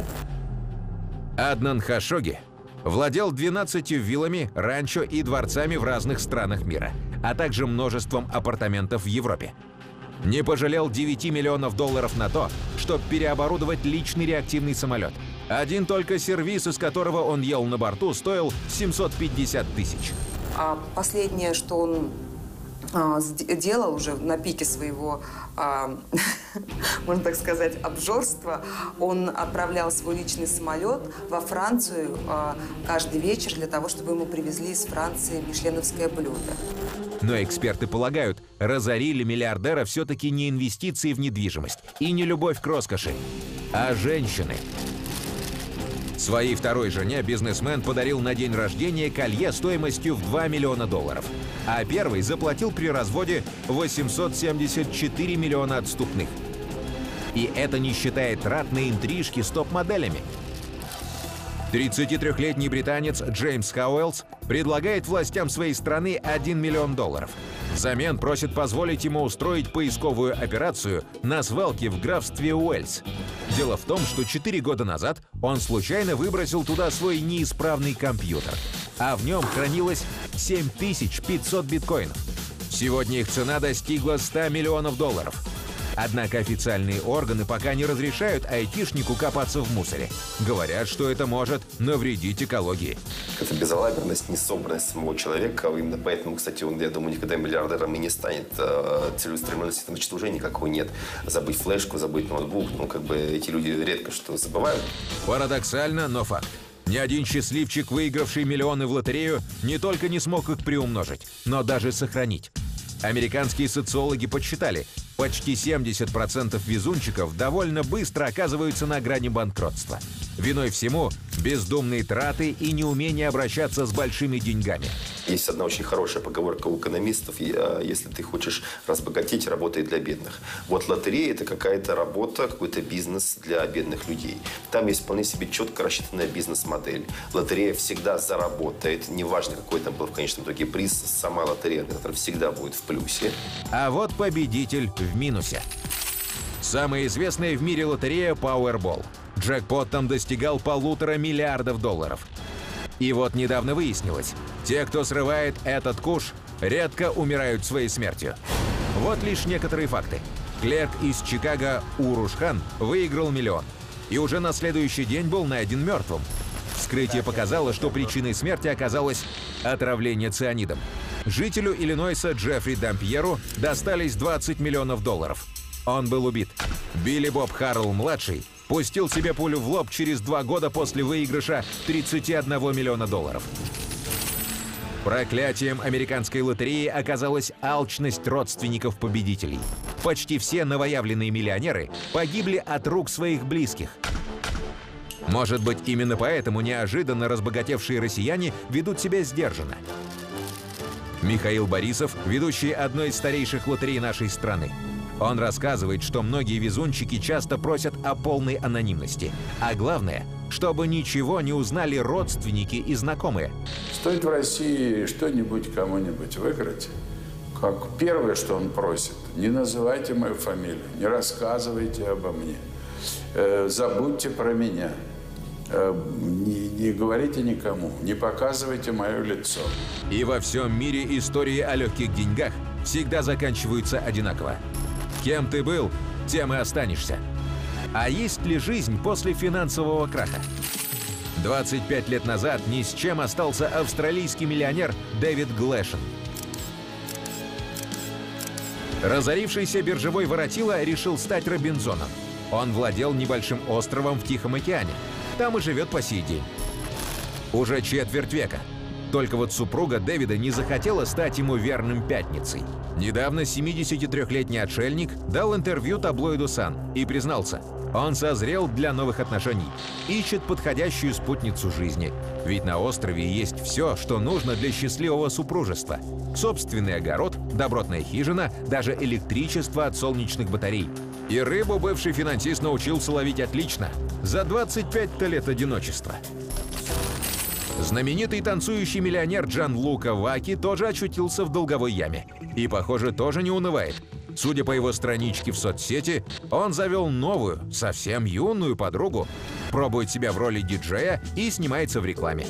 Аднан Кашоги владел двенадцатью виллами, ранчо и дворцами в разных странах мира, а также множеством апартаментов в Европе. Не пожалел девяти миллионов долларов на то, чтобы переоборудовать личный реактивный самолет. Один только сервис, из которого он ел на борту, стоил семьсот пятьдесят тысяч. А последнее, что он а, делал уже на пике своего, а, можно так сказать, обжорства, он отправлял свой личный самолет во Францию а, каждый вечер для того, чтобы ему привезли из Франции мишленовское блюдо. Но эксперты полагают, разорили миллиардера все-таки не инвестиции в недвижимость и не любовь к роскоши, а женщины. Своей второй жене бизнесмен подарил на день рождения колье стоимостью в два миллиона долларов, а первый заплатил при разводе восемьсот семьдесят четыре миллиона отступных. И это не считая трат на интрижки с топ-моделями. тридцатитрёхлетний британец Джеймс Хауэллс предлагает властям своей страны один миллион долларов. Взамен просит позволить ему устроить поисковую операцию на свалке в графстве Уэльс. Дело в том, что четыре года назад он случайно выбросил туда свой неисправный компьютер, а в нем хранилось семь тысяч пятьсот биткоинов. Сегодня их цена достигла ста миллионов долларов. Однако официальные органы пока не разрешают айтишнику копаться в мусоре. Говорят, что это может навредить экологии. Это безалаберность, несобранность самого человека. Именно поэтому, кстати, он, я думаю, никогда миллиардером и не станет. Целеустремленности на мечту уже никакой нет. Забыть флешку, забыть ноутбук. Ну, как бы эти люди редко что забывают. Парадоксально, но факт. Ни один счастливчик, выигравший миллионы в лотерею, не только не смог их приумножить, но даже сохранить. Американские социологи подсчитали, почти семьдесят процентов везунчиков довольно быстро оказываются на грани банкротства. Виной всему бездумные траты и неумение обращаться с большими деньгами. Есть одна очень хорошая поговорка у экономистов: если ты хочешь разбогатеть, работай для бедных. Вот лотерея – это какая-то работа, какой-то бизнес для бедных людей. Там есть вполне себе четко рассчитанная бизнес-модель. Лотерея всегда заработает, неважно, какой там был в конечном итоге приз, сама лотерея, которая всегда будет в плюсе. А вот победитель в минусе. Самая известная в мире лотерея Powerball. Джекпот там достигал полутора миллиардов долларов. И вот недавно выяснилось, те, кто срывает этот куш, редко умирают своей смертью. Вот лишь некоторые факты. Клерк из Чикаго Уруш Хан выиграл миллион. И уже на следующий день был найден мертвым. Вскрытие показало, что причиной смерти оказалось отравление цианидом. Жителю Иллинойса Джеффри Дампьеру достались двадцать миллионов долларов. Он был убит. Билли Боб Харрелл-младший пустил себе пулю в лоб через два года после выигрыша тридцати одного миллиона долларов. Проклятием американской лотереи оказалась алчность родственников победителей. Почти все новоявленные миллионеры погибли от рук своих близких. Может быть, именно поэтому неожиданно разбогатевшие россияне ведут себя сдержанно. Михаил Борисов, ведущий одной из старейших лотерей нашей страны. Он рассказывает, что многие везунчики часто просят о полной анонимности. А главное, чтобы ничего не узнали родственники и знакомые. Стоит в России что-нибудь кому-нибудь выиграть, как первое, что он просит, не называйте мою фамилию, не рассказывайте обо мне, э, забудьте про меня, э, не, не говорите никому, не показывайте мое лицо. И во всем мире истории о легких деньгах всегда заканчиваются одинаково. Кем ты был, тем и останешься. А есть ли жизнь после финансового краха? двадцать пять лет назад ни с чем остался австралийский миллионер Дэвид Глэшен. Разорившийся биржевой воротила решил стать Робинзоном. Он владел небольшим островом в Тихом океане. Там и живет по сей день. Уже четверть века. Только вот супруга Дэвида не захотела стать ему верным пятницей. Недавно семидесятитрёхлетний отшельник дал интервью таблоиду «Сан» и признался, он созрел для новых отношений, ищет подходящую спутницу жизни. Ведь на острове есть все, что нужно для счастливого супружества. Собственный огород, добротная хижина, даже электричество от солнечных батарей. И рыбу бывший финансист научился ловить отлично. За двадцать пять-то лет одиночества. Знаменитый танцующий миллионер Джанлука Ваки тоже очутился в долговой яме. И, похоже, тоже не унывает. Судя по его страничке в соцсети, он завел новую, совсем юную подругу, пробует себя в роли диджея и снимается в рекламе.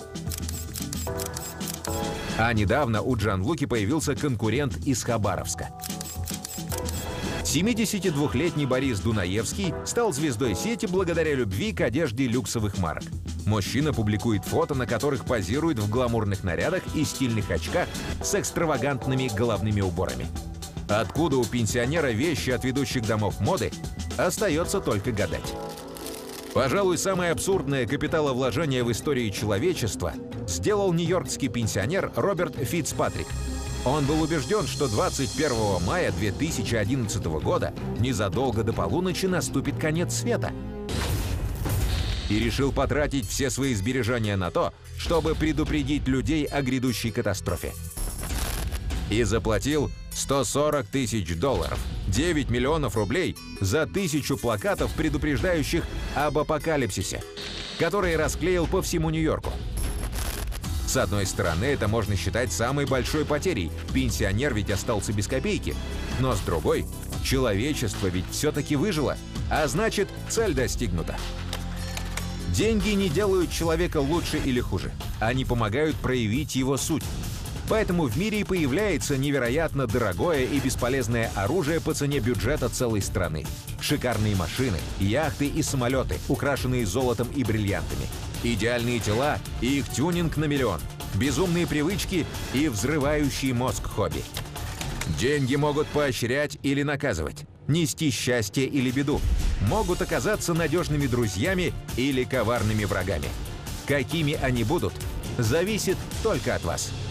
А недавно у Джанлуки появился конкурент из Хабаровска. семидесятидвухлетний Борис Дунаевский стал звездой сети благодаря любви к одежде люксовых марок. Мужчина публикует фото, на которых позирует в гламурных нарядах и стильных очках с экстравагантными головными уборами. Откуда у пенсионера вещи от ведущих домов моды, остается только гадать. Пожалуй, самое абсурдное капиталовложение в истории человечества сделал нью-йоркский пенсионер Роберт Фицпатрик. Он был убежден, что двадцать первого мая две тысячи одиннадцатого года, незадолго до полуночи, наступит конец света. И решил потратить все свои сбережения на то, чтобы предупредить людей о грядущей катастрофе. И заплатил сто сорок тысяч долларов, девять миллионов рублей за тысячу плакатов, предупреждающих об апокалипсисе, которые расклеил по всему Нью-Йорку. С одной стороны, это можно считать самой большой потерей, пенсионер ведь остался без копейки. Но с другой, человечество ведь все-таки выжило, а значит, цель достигнута. Деньги не делают человека лучше или хуже, они помогают проявить его суть. Поэтому в мире и появляется невероятно дорогое и бесполезное оружие по цене бюджета целой страны. Шикарные машины, яхты и самолеты, украшенные золотом и бриллиантами. Идеальные тела и их тюнинг на миллион. Безумные привычки и взрывающий мозг хобби. Деньги могут поощрять или наказывать, нести счастье или беду. Могут оказаться надежными друзьями или коварными врагами. Какими они будут, зависит только от вас.